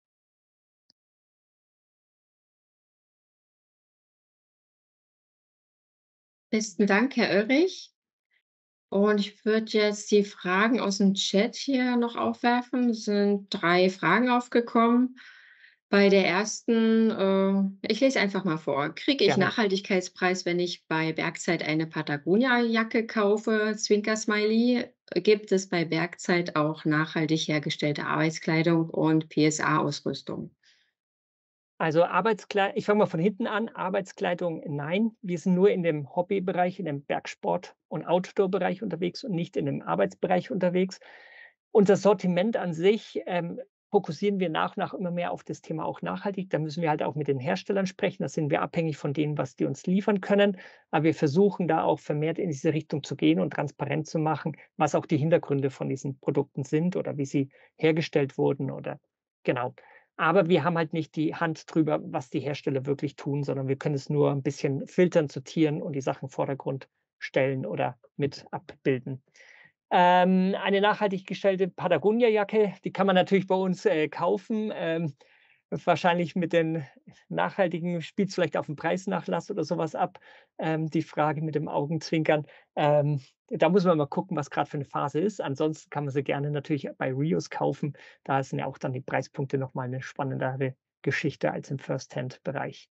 Besten Dank, Herr Oelrich. Und ich würde jetzt die Fragen aus dem Chat hier noch aufwerfen. Es sind 3 Fragen aufgekommen. Bei der ersten, ich lese einfach mal vor. Kriege ich Gerne. Nachhaltigkeitspreis, wenn ich bei Bergzeit eine Patagonia-Jacke kaufe? Zwinker-Smiley. Gibt es bei Bergzeit auch nachhaltig hergestellte Arbeitskleidung und PSA-Ausrüstung? Also ich fange mal von hinten an. Arbeitskleidung, nein. Wir sind nur in dem Hobbybereich, in dem Bergsport- und Outdoor-Bereich unterwegs und nicht in dem Arbeitsbereich unterwegs. Unser Sortiment an sich fokussieren wir nach und nach immer mehr auf das Thema auch nachhaltig. Da müssen wir halt auch mit den Herstellern sprechen. Da sind wir abhängig von denen, was die uns liefern können. Aber wir versuchen da auch vermehrt in diese Richtung zu gehen und transparent zu machen, was auch die Hintergründe von diesen Produkten sind oder wie sie hergestellt wurden oder genau. Aber wir haben halt nicht die Hand drüber, was die Hersteller wirklich tun, sondern wir können es nur ein bisschen filtern, sortieren und die Sachen in Vordergrund stellen oder mit abbilden. Eine nachhaltig gestellte Patagonia-Jacke, die kann man natürlich bei uns, kaufen. Wahrscheinlich mit den nachhaltigen spielt's vielleicht auf 'n Preisnachlass oder sowas ab, die Frage mit dem Augenzwinkern. Da muss man mal gucken, was gerade für eine Phase ist. Ansonsten kann man sie gerne natürlich bei Reus kaufen. Da sind ja auch dann die Preispunkte noch mal 'ne spannendere Geschichte als im First-Hand-Bereich.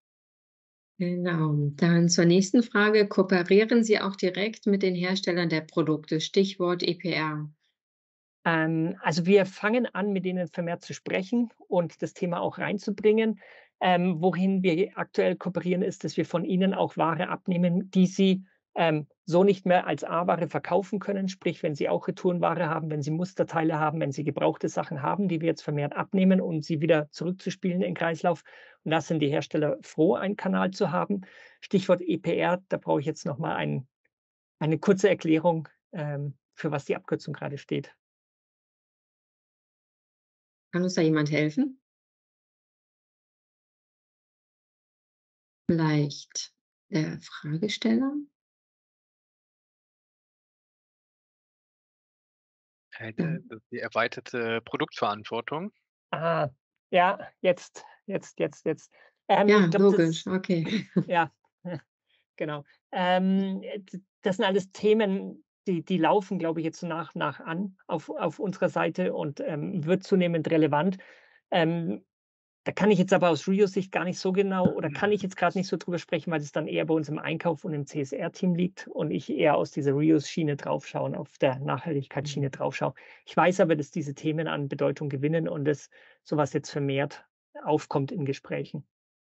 Genau. Dann zur nächsten Frage. Kooperieren Sie auch direkt mit den Herstellern der Produkte? Stichwort EPR. Also, wir fangen an, mit denen vermehrt zu sprechen und das Thema auch reinzubringen. Wohin wir aktuell kooperieren, ist, dass wir von ihnen auch Ware abnehmen, die sie, so nicht mehr als A-Ware verkaufen können. Sprich, wenn sie auch Retourenware haben, wenn sie Musterteile haben, wenn sie gebrauchte Sachen haben, die wir jetzt vermehrt abnehmen, um sie wieder zurückzuspielen in den Kreislauf. Und da sind die Hersteller froh, einen Kanal zu haben. Stichwort EPR, da brauche ich jetzt noch mal eine kurze Erklärung, für was die Abkürzung gerade steht. Kann uns da jemand helfen? Vielleicht der Fragesteller? Ja, Die erweiterte Produktverantwortung. Ah, ja, jetzt. ja, Ich glaube, logisch, das okay. ja, genau. Das sind alles Themen, die laufen, glaube ich, jetzt so nach an auf unserer Seite und, wird zunehmend relevant. Ähm, Da kann ich jetzt aber aus Rios Sicht gar nicht so genau oder kann ich jetzt gerade nicht so drüber sprechen, weil es dann eher bei uns im Einkauf und im CSR-Team liegt und ich eher aus dieser Rios-Schiene draufschauen, auf der Nachhaltigkeitsschiene drauf schaue. Ich weiß aber, dass diese Themen an Bedeutung gewinnen und dass sowas jetzt vermehrt aufkommt in Gesprächen.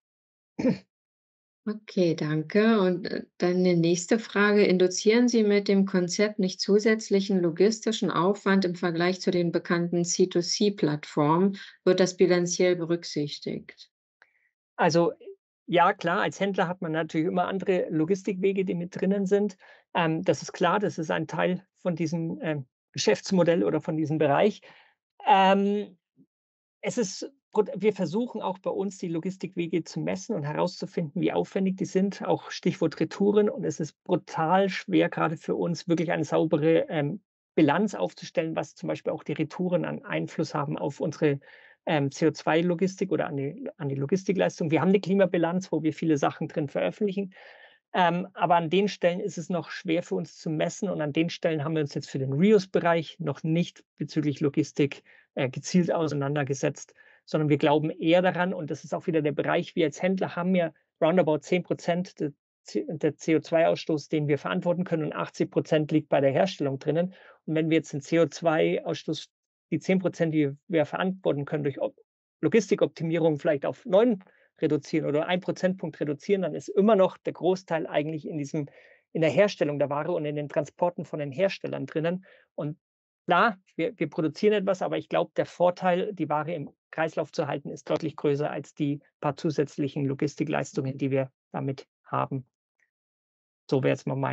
Okay, danke. Und, dann die nächste Frage. Induzieren Sie mit dem Konzept nicht zusätzlichen logistischen Aufwand im Vergleich zu den bekannten C2C-Plattformen? Wird das bilanziell berücksichtigt? Also, ja klar, als Händler hat man natürlich immer andere Logistikwege, die mit drinnen sind. Das ist klar, das ist ein Teil von diesem, Geschäftsmodell oder von diesem Bereich. Ähm, Es ist wir versuchen auch bei uns die Logistikwege zu messen und herauszufinden, wie aufwendig die sind, auch Stichwort Retouren. Und es ist brutal schwer, gerade für uns wirklich eine saubere, Bilanz aufzustellen, was zum Beispiel auch die Retouren an Einfluss haben auf unsere, CO2-Logistik oder an die Logistikleistung. Wir haben eine Klimabilanz, wo wir viele Sachen drin veröffentlichen, aber an den Stellen ist es noch schwer für uns zu messen und an den Stellen haben wir uns jetzt für den Reuse-Bereich noch nicht bezüglich Logistik, gezielt auseinandergesetzt, sondern wir glauben eher daran und das ist auch wieder der Bereich, wir als Händler haben ja roundabout 10% der CO2-Ausstoß, den wir verantworten können und 80% liegt bei der Herstellung drinnen. Und wenn wir jetzt den CO2-Ausstoß, die 10%, die wir verantworten können, durch Logistikoptimierung vielleicht auf 9 reduzieren oder 1 Prozentpunkt reduzieren, dann ist immer noch der Großteil eigentlich in der Herstellung der Ware und in den Transporten von den Herstellern drinnen. Und klar, wir produzieren etwas, aber ich glaube, der Vorteil, die Ware im Kreislauf zu halten, ist deutlich größer als die paar zusätzlichen Logistikleistungen, die wir damit haben. So wäre jetzt mal mein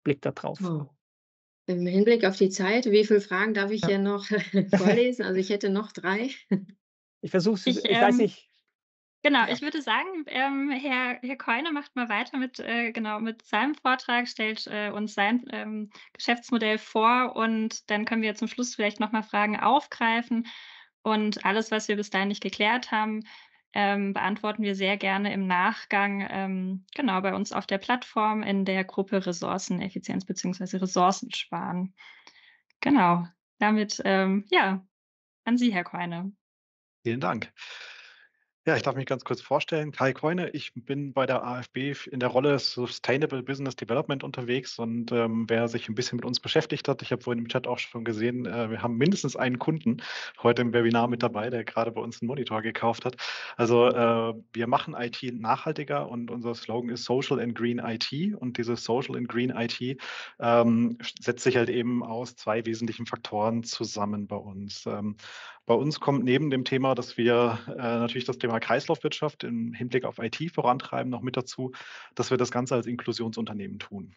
Blick da drauf? Oh. Im Hinblick auf die Zeit, wie viele Fragen darf ich Ja. hier noch vorlesen? Also, ich hätte noch 3. Ich versuche es, Ich, ich weiß nicht. genau, Ja. ich würde sagen, Herr Keuner macht mal weiter mit, genau, mit seinem Vortrag, stellt, uns sein, Geschäftsmodell vor und dann können wir zum Schluss vielleicht noch mal Fragen aufgreifen und alles, was wir bis dahin nicht geklärt haben, beantworten wir sehr gerne im Nachgang, genau, bei uns auf der Plattform in der Gruppe Ressourceneffizienz beziehungsweise Ressourcensparen. Genau, damit, ja, an Sie, Herr Keuner. Vielen Dank. Ja, ich darf mich ganz kurz vorstellen. Kai Keune, ich bin bei der AfB in der Rolle Sustainable Business Development unterwegs und wer sich ein bisschen mit uns beschäftigt hat, ich habe vorhin im Chat auch schon gesehen, wir haben mindestens einen Kunden heute im Webinar mit dabei, der gerade bei uns einen Monitor gekauft hat. Also wir machen IT nachhaltiger und unser Slogan ist Social and Green IT und dieses Social and Green IT setzt sich halt eben aus 2 wesentlichen Faktoren zusammen bei uns. Bei uns kommt neben dem Thema, dass wir natürlich das Thema Kreislaufwirtschaft im Hinblick auf IT vorantreiben, noch mit dazu, dass wir das Ganze als Inklusionsunternehmen tun.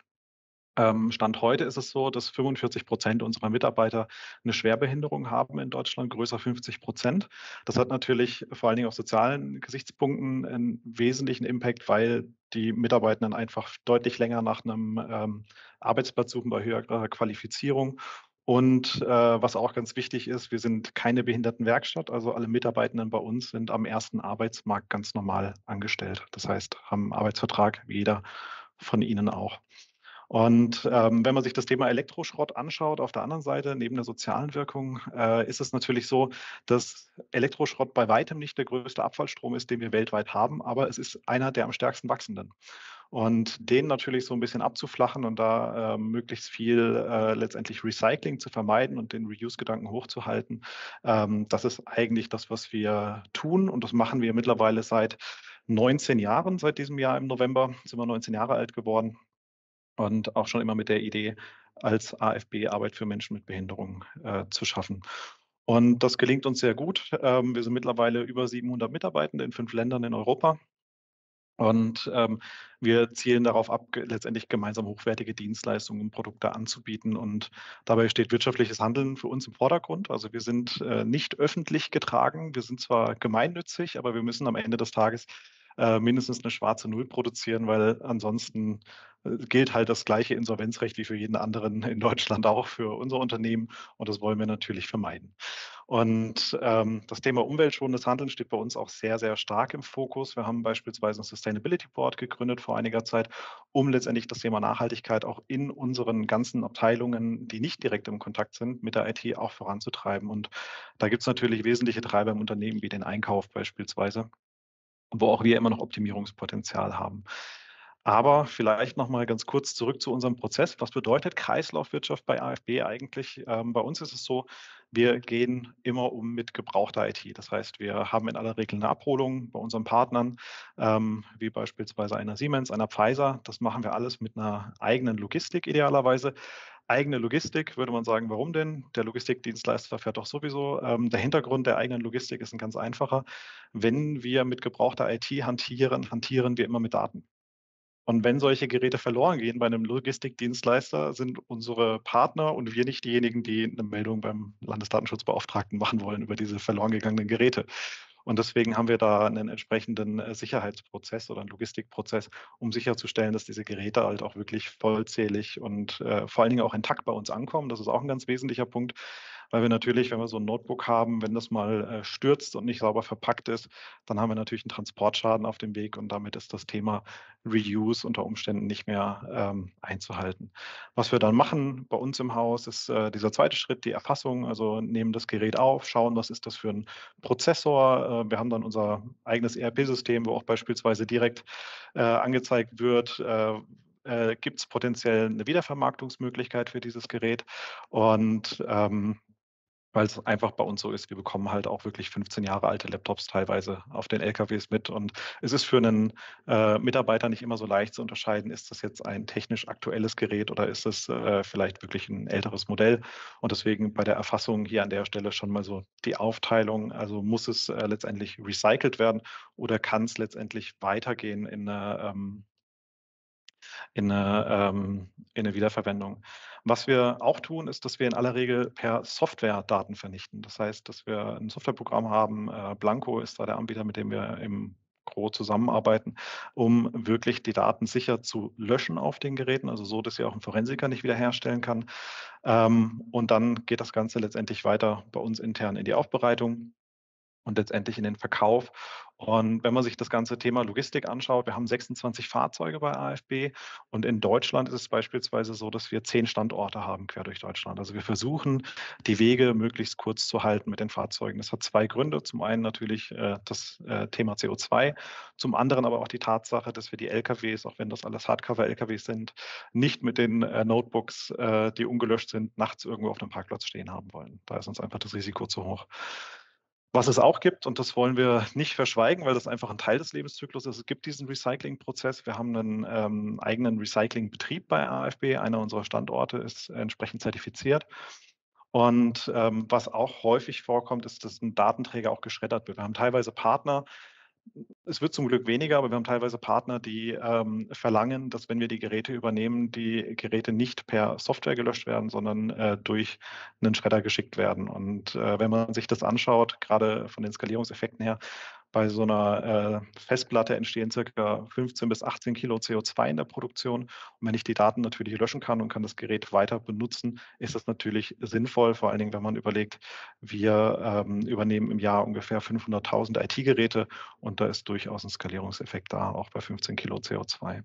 Stand heute ist es so, dass 45% unserer Mitarbeiter eine Schwerbehinderung haben in Deutschland, größer 50%. Das hat natürlich vor allen Dingen auf sozialen Gesichtspunkten einen wesentlichen Impact, weil die Mitarbeitenden einfach deutlich länger nach einem Arbeitsplatz suchen bei höherer Qualifizierung. Und was auch ganz wichtig ist, wir sind keine Behindertenwerkstatt, also alle Mitarbeitenden bei uns sind am ersten Arbeitsmarkt ganz normal angestellt. Das heißt, haben einen Arbeitsvertrag wie jeder von Ihnen auch. Und wenn man sich das Thema Elektroschrott anschaut, auf der anderen Seite, neben der sozialen Wirkung, ist es natürlich so, dass Elektroschrott bei weitem nicht der größte Abfallstrom ist, den wir weltweit haben, aber es ist einer der am stärksten wachsenden. Und den natürlich so ein bisschen abzuflachen und da möglichst viel letztendlich Recycling zu vermeiden und den Reuse-Gedanken hochzuhalten, das ist eigentlich das, was wir tun. Und das machen wir mittlerweile seit 19 Jahren. Seit diesem Jahr im November sind wir 19 Jahre alt geworden. Und auch schon immer mit der Idee, als AfB Arbeit für Menschen mit Behinderung zu schaffen. Und das gelingt uns sehr gut. Wir sind mittlerweile über 700 Mitarbeitende in 5 Ländern in Europa. Und wir zielen darauf ab, letztendlich gemeinsam hochwertige Dienstleistungen und Produkte anzubieten. Und dabei steht wirtschaftliches Handeln für uns im Vordergrund. Also wir sind nicht öffentlich getragen. Wir sind zwar gemeinnützig, aber wir müssen am Ende des Tages mindestens eine schwarze Null produzieren, weil ansonsten gilt halt das gleiche Insolvenzrecht wie für jeden anderen in Deutschland auch für unser Unternehmen. Und das wollen wir natürlich vermeiden. Und das Thema umweltschonendes Handeln steht bei uns auch sehr, sehr stark im Fokus. Wir haben beispielsweise ein Sustainability Board gegründet vor einiger Zeit, um letztendlich das Thema Nachhaltigkeit auch in unseren ganzen Abteilungen, die nicht direkt im Kontakt sind, mit der IT auch voranzutreiben. Und da gibt es natürlich wesentliche Treiber im Unternehmen, wie den Einkauf beispielsweise, wo auch wir immer noch Optimierungspotenzial haben. Aber vielleicht noch mal ganz kurz zurück zu unserem Prozess. Was bedeutet Kreislaufwirtschaft bei AfB eigentlich? Bei uns ist es so, wir gehen immer um mit gebrauchter IT. Das heißt, wir haben in aller Regel eine Abholung bei unseren Partnern, wie beispielsweise einer Siemens, einer Pfizer. Das machen wir alles mit einer eigenen Logistik idealerweise. Eigene Logistik, würde man sagen, warum denn? Der Logistikdienstleister fährt doch sowieso. Der Hintergrund der eigenen Logistik ist ein ganz einfacher. Wenn wir mit gebrauchter IT hantieren, hantieren wir immer mit Daten. Und wenn solche Geräte verloren gehen bei einem Logistikdienstleister, sind unsere Partner und wir nicht diejenigen, die eine Meldung beim Landesdatenschutzbeauftragten machen wollen über diese verloren gegangenen Geräte. Und deswegen haben wir da einen entsprechenden Sicherheitsprozess oder einen Logistikprozess, um sicherzustellen, dass diese Geräte halt auch wirklich vollzählig und vor allen Dingen auch intakt bei uns ankommen. Das ist auch ein ganz wesentlicher Punkt, weil wir natürlich, wenn wir so ein Notebook haben, wenn das mal stürzt und nicht sauber verpackt ist, dann haben wir natürlich einen Transportschaden auf dem Weg und damit ist das Thema Reuse unter Umständen nicht mehr einzuhalten. Was wir dann machen bei uns im Haus, ist dieser zweite Schritt, die Erfassung. Also nehmen das Gerät auf, schauen, was ist das für ein Prozessor. Wir haben dann unser eigenes ERP-System, wo auch beispielsweise direkt angezeigt wird, gibt es potenziell eine Wiedervermarktungsmöglichkeit für dieses Gerät. Und weil es einfach bei uns so ist, wir bekommen halt auch wirklich 15 Jahre alte Laptops teilweise auf den LKWs mit. Und es ist für einen Mitarbeiter nicht immer so leicht zu unterscheiden, ist das jetzt ein technisch aktuelles Gerät oder ist es vielleicht wirklich ein älteres Modell. Und deswegen bei der Erfassung hier an der Stelle schon mal so die Aufteilung, also muss es letztendlich recycelt werden oder kann es letztendlich weitergehen in eine in eine Wiederverwendung. Was wir auch tun, ist, dass wir in aller Regel per Software Daten vernichten. Das heißt, dass wir ein Softwareprogramm haben, Blanco ist da der Anbieter, mit dem wir im Gros zusammenarbeiten, um wirklich die Daten sicher zu löschen auf den Geräten, also so, dass sie auch ein Forensiker nicht wiederherstellen kann. Und dann geht das Ganze letztendlich weiter bei uns intern in die Aufbereitung und letztendlich in den Verkauf. Und wenn man sich das ganze Thema Logistik anschaut, wir haben 26 Fahrzeuge bei AFB und in Deutschland ist es beispielsweise so, dass wir 10 Standorte haben quer durch Deutschland. Also wir versuchen, die Wege möglichst kurz zu halten mit den Fahrzeugen. Das hat 2 Gründe. Zum einen natürlich das Thema CO2, zum anderen aber auch die Tatsache, dass wir die LKWs, auch wenn das alles Hardcover-LKWs sind, nicht mit den Notebooks, die ungelöscht sind, nachts irgendwo auf einem Parkplatz stehen haben wollen. Da ist uns einfach das Risiko zu hoch. Was es auch gibt, und das wollen wir nicht verschweigen, weil das einfach ein Teil des Lebenszyklus ist, es gibt diesen Recyclingprozess. Wir haben einen eigenen Recyclingbetrieb bei AFB. Einer unserer Standorte ist entsprechend zertifiziert. Und was auch häufig vorkommt, ist, dass ein Datenträger auch geschreddert wird. Wir haben teilweise Partner, es wird zum Glück weniger, aber wir haben teilweise Partner, die verlangen, dass, wenn wir die Geräte übernehmen, die Geräte nicht per Software gelöscht werden, sondern durch einen Schredder geschickt werden. Und wenn man sich das anschaut, gerade von den Skalierungseffekten her, bei so einer Festplatte entstehen circa 15 bis 18 Kilo CO2 in der Produktion. Und wenn ich die Daten natürlich löschen kann und kann das Gerät weiter benutzen, ist das natürlich sinnvoll, vor allen Dingen, wenn man überlegt, wir übernehmen im Jahr ungefähr 500.000 IT-Geräte und da ist durchaus ein Skalierungseffekt da, auch bei 15 Kilo CO2.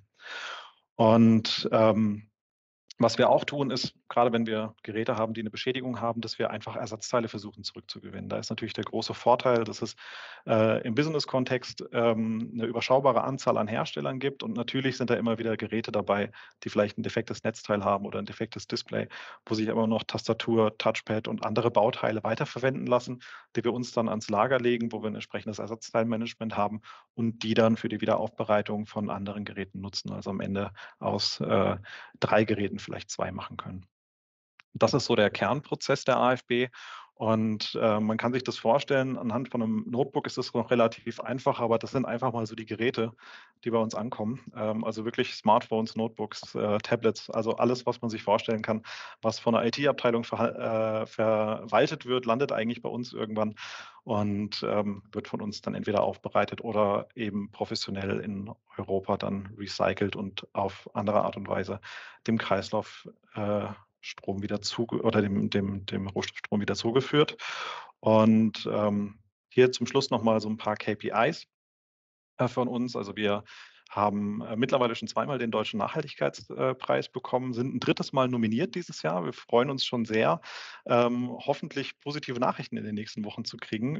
Und was wir auch tun, ist, gerade wenn wir Geräte haben, die eine Beschädigung haben, dass wir einfach Ersatzteile versuchen zurückzugewinnen. Da ist natürlich der große Vorteil, dass es im Business-Kontext eine überschaubare Anzahl an Herstellern gibt. Und natürlich sind da immer wieder Geräte dabei, die vielleicht ein defektes Netzteil haben oder ein defektes Display, wo sich aber noch Tastatur, Touchpad und andere Bauteile weiterverwenden lassen, die wir uns dann ans Lager legen, wo wir ein entsprechendes Ersatzteilmanagement haben und die dann für die Wiederaufbereitung von anderen Geräten nutzen. Also am Ende aus 3 Geräten vielleicht 2 machen können. Das ist so der Kernprozess der AFB. Und man kann sich das vorstellen, anhand von einem Notebook ist es noch relativ einfach, aber das sind einfach mal so die Geräte, die bei uns ankommen. Also wirklich Smartphones, Notebooks, Tablets, also alles, was man sich vorstellen kann, was von der IT-Abteilung verwaltet wird, landet eigentlich bei uns irgendwann und wird von uns dann entweder aufbereitet oder eben professionell in Europa dann recycelt und auf andere Art und Weise dem Kreislauf Strom wieder oder dem Rohstoffstrom wieder zugeführt. Und hier zum Schluss noch mal so ein paar KPIs von uns. Also wir haben mittlerweile schon 2-mal den Deutschen Nachhaltigkeitspreis bekommen, sind ein 3. Mal nominiert dieses Jahr. Wir freuen uns schon sehr, hoffentlich positive Nachrichten in den nächsten Wochen zu kriegen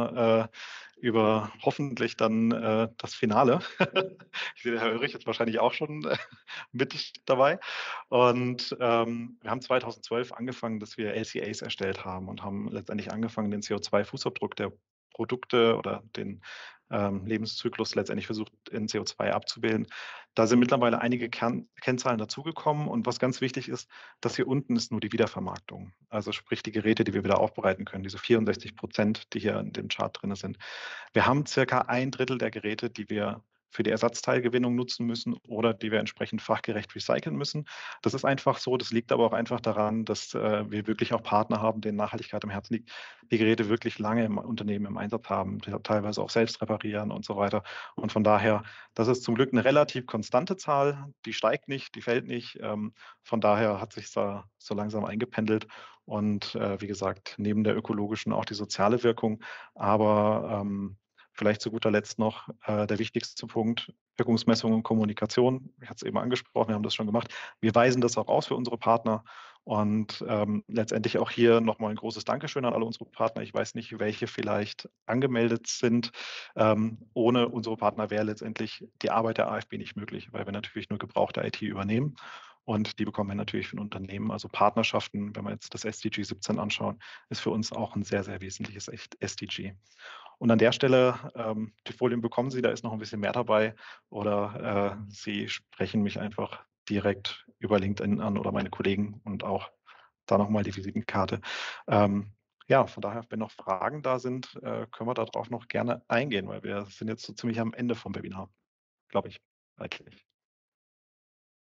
über hoffentlich dann das Finale. Ich sehe, der Herr Ulrich ist wahrscheinlich auch schon mit dabei. Und wir haben 2012 angefangen, dass wir LCAs erstellt haben und haben letztendlich angefangen, den CO2-Fußabdruck der Produkte oder den Lebenszyklus letztendlich versucht, in CO2 abzubilden. Da sind mittlerweile einige Kennzahlen dazugekommen. Und was ganz wichtig ist, das hier unten ist nur die Wiedervermarktung. Also sprich die Geräte, die wir wieder aufbereiten können, diese 64%, die hier in dem Chart drin sind. Wir haben circa 1/3 der Geräte, die wir für die Ersatzteilgewinnung nutzen müssen oder die wir entsprechend fachgerecht recyceln müssen. Das ist einfach so. Das liegt aber auch einfach daran, dass wir wirklich auch Partner haben, denen Nachhaltigkeit am Herzen liegt, die Geräte wirklich lange im Unternehmen im Einsatz haben, die teilweise auch selbst reparieren und so weiter. Und von daher, das ist zum Glück eine relativ konstante Zahl. Die steigt nicht, die fällt nicht. Von daher hat sich da so langsam eingependelt. Und wie gesagt, neben der ökologischen auch die soziale Wirkung. Aber vielleicht zu guter Letzt noch der wichtigste Punkt, Wirkungsmessung und Kommunikation. Ich hatte es eben angesprochen, wir haben das schon gemacht. Wir weisen das auch aus für unsere Partner. Und letztendlich auch hier nochmal ein großes Dankeschön an alle unsere Partner. Ich weiß nicht, welche vielleicht angemeldet sind. Ohne unsere Partner wäre letztendlich die Arbeit der AFB nicht möglich, weil wir natürlich nur gebrauchte IT übernehmen. Und die bekommen wir natürlich für ein Unternehmen. Also Partnerschaften, wenn wir jetzt das SDG 17 anschauen, ist für uns auch ein sehr, sehr wesentliches SDG. Und an der Stelle, die Folien bekommen Sie, da ist noch ein bisschen mehr dabei. Oder Sie sprechen mich einfach direkt über LinkedIn an oder meine Kollegen und auch da nochmal die Visitenkarte. Ja, von daher, wenn noch Fragen da sind, können wir darauf noch gerne eingehen, weil wir sind jetzt so ziemlich am Ende vom Webinar, glaube ich, eigentlich.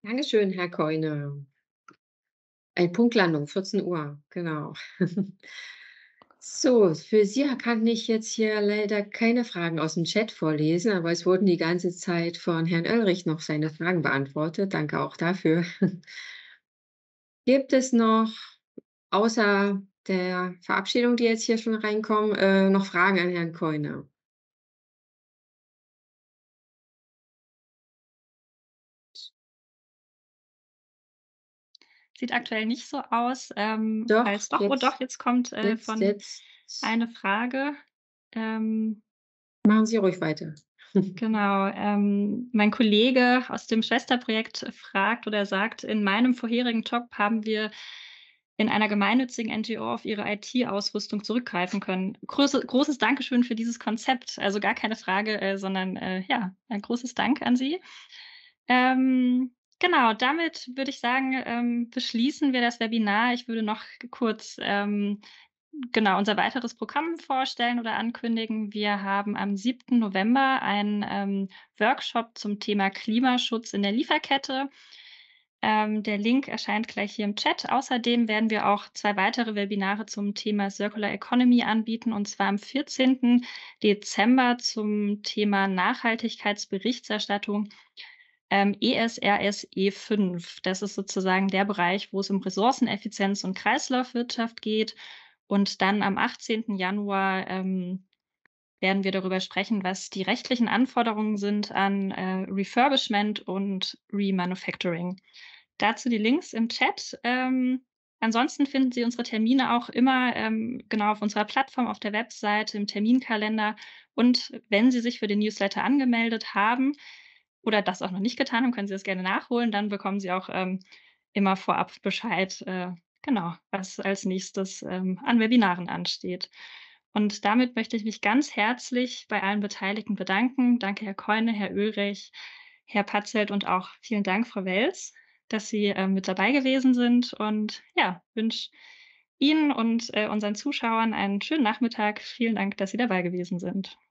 Dankeschön, Herr Keune. Eine Punktlandung, 14 Uhr, genau. So, für Sie kann ich jetzt hier leider keine Fragen aus dem Chat vorlesen, aber es wurden die ganze Zeit von Herrn Oelrich noch seine Fragen beantwortet. Danke auch dafür. Gibt es noch, außer der Verabschiedung, die jetzt hier schon reinkommen, noch Fragen an Herrn Keune? Sieht aktuell nicht so aus, Doch, als doch, oh doch, jetzt kommt, jetzt, von jetzt. eine Frage. Machen Sie ruhig weiter. Genau, mein Kollege aus dem Schwesterprojekt fragt oder sagt: „In meinem vorherigen Job haben wir in einer gemeinnützigen NGO auf ihre IT-Ausrüstung zurückgreifen können." Großes Dankeschön für dieses Konzept. Also, gar keine Frage, sondern, ja, ein großes Dank an Sie. Genau, damit würde ich sagen, beschließen wir das Webinar. Ich würde noch kurz, genau, unser weiteres Programm vorstellen oder ankündigen. Wir haben am 7. November einen, Workshop zum Thema Klimaschutz in der Lieferkette. Der Link erscheint gleich hier im Chat. Außerdem werden wir auch 2 weitere Webinare zum Thema Circular Economy anbieten, und zwar am 14. Dezember zum Thema Nachhaltigkeitsberichterstattung, ESRS E5. Das ist sozusagen der Bereich, wo es um Ressourceneffizienz und Kreislaufwirtschaft geht. Und dann am 18. Januar, werden wir darüber sprechen, was die rechtlichen Anforderungen sind an, Refurbishment und Remanufacturing. Dazu die Links im Chat. Ansonsten finden Sie unsere Termine auch immer, genau auf unserer Plattform, auf der Webseite, im Terminkalender. Und wenn Sie sich für den Newsletter angemeldet haben oder das auch noch nicht getan haben, können Sie das gerne nachholen. Dann bekommen Sie auch, immer vorab Bescheid, genau, was als Nächstes, an Webinaren ansteht. Und damit möchte ich mich ganz herzlich bei allen Beteiligten bedanken. Danke, Herr Keune, Herr Oelrich, Herr Patzelt und auch vielen Dank, Frau Wels, dass Sie, mit dabei gewesen sind. Und ja, wünsche Ihnen und, unseren Zuschauern einen schönen Nachmittag. Vielen Dank, dass Sie dabei gewesen sind.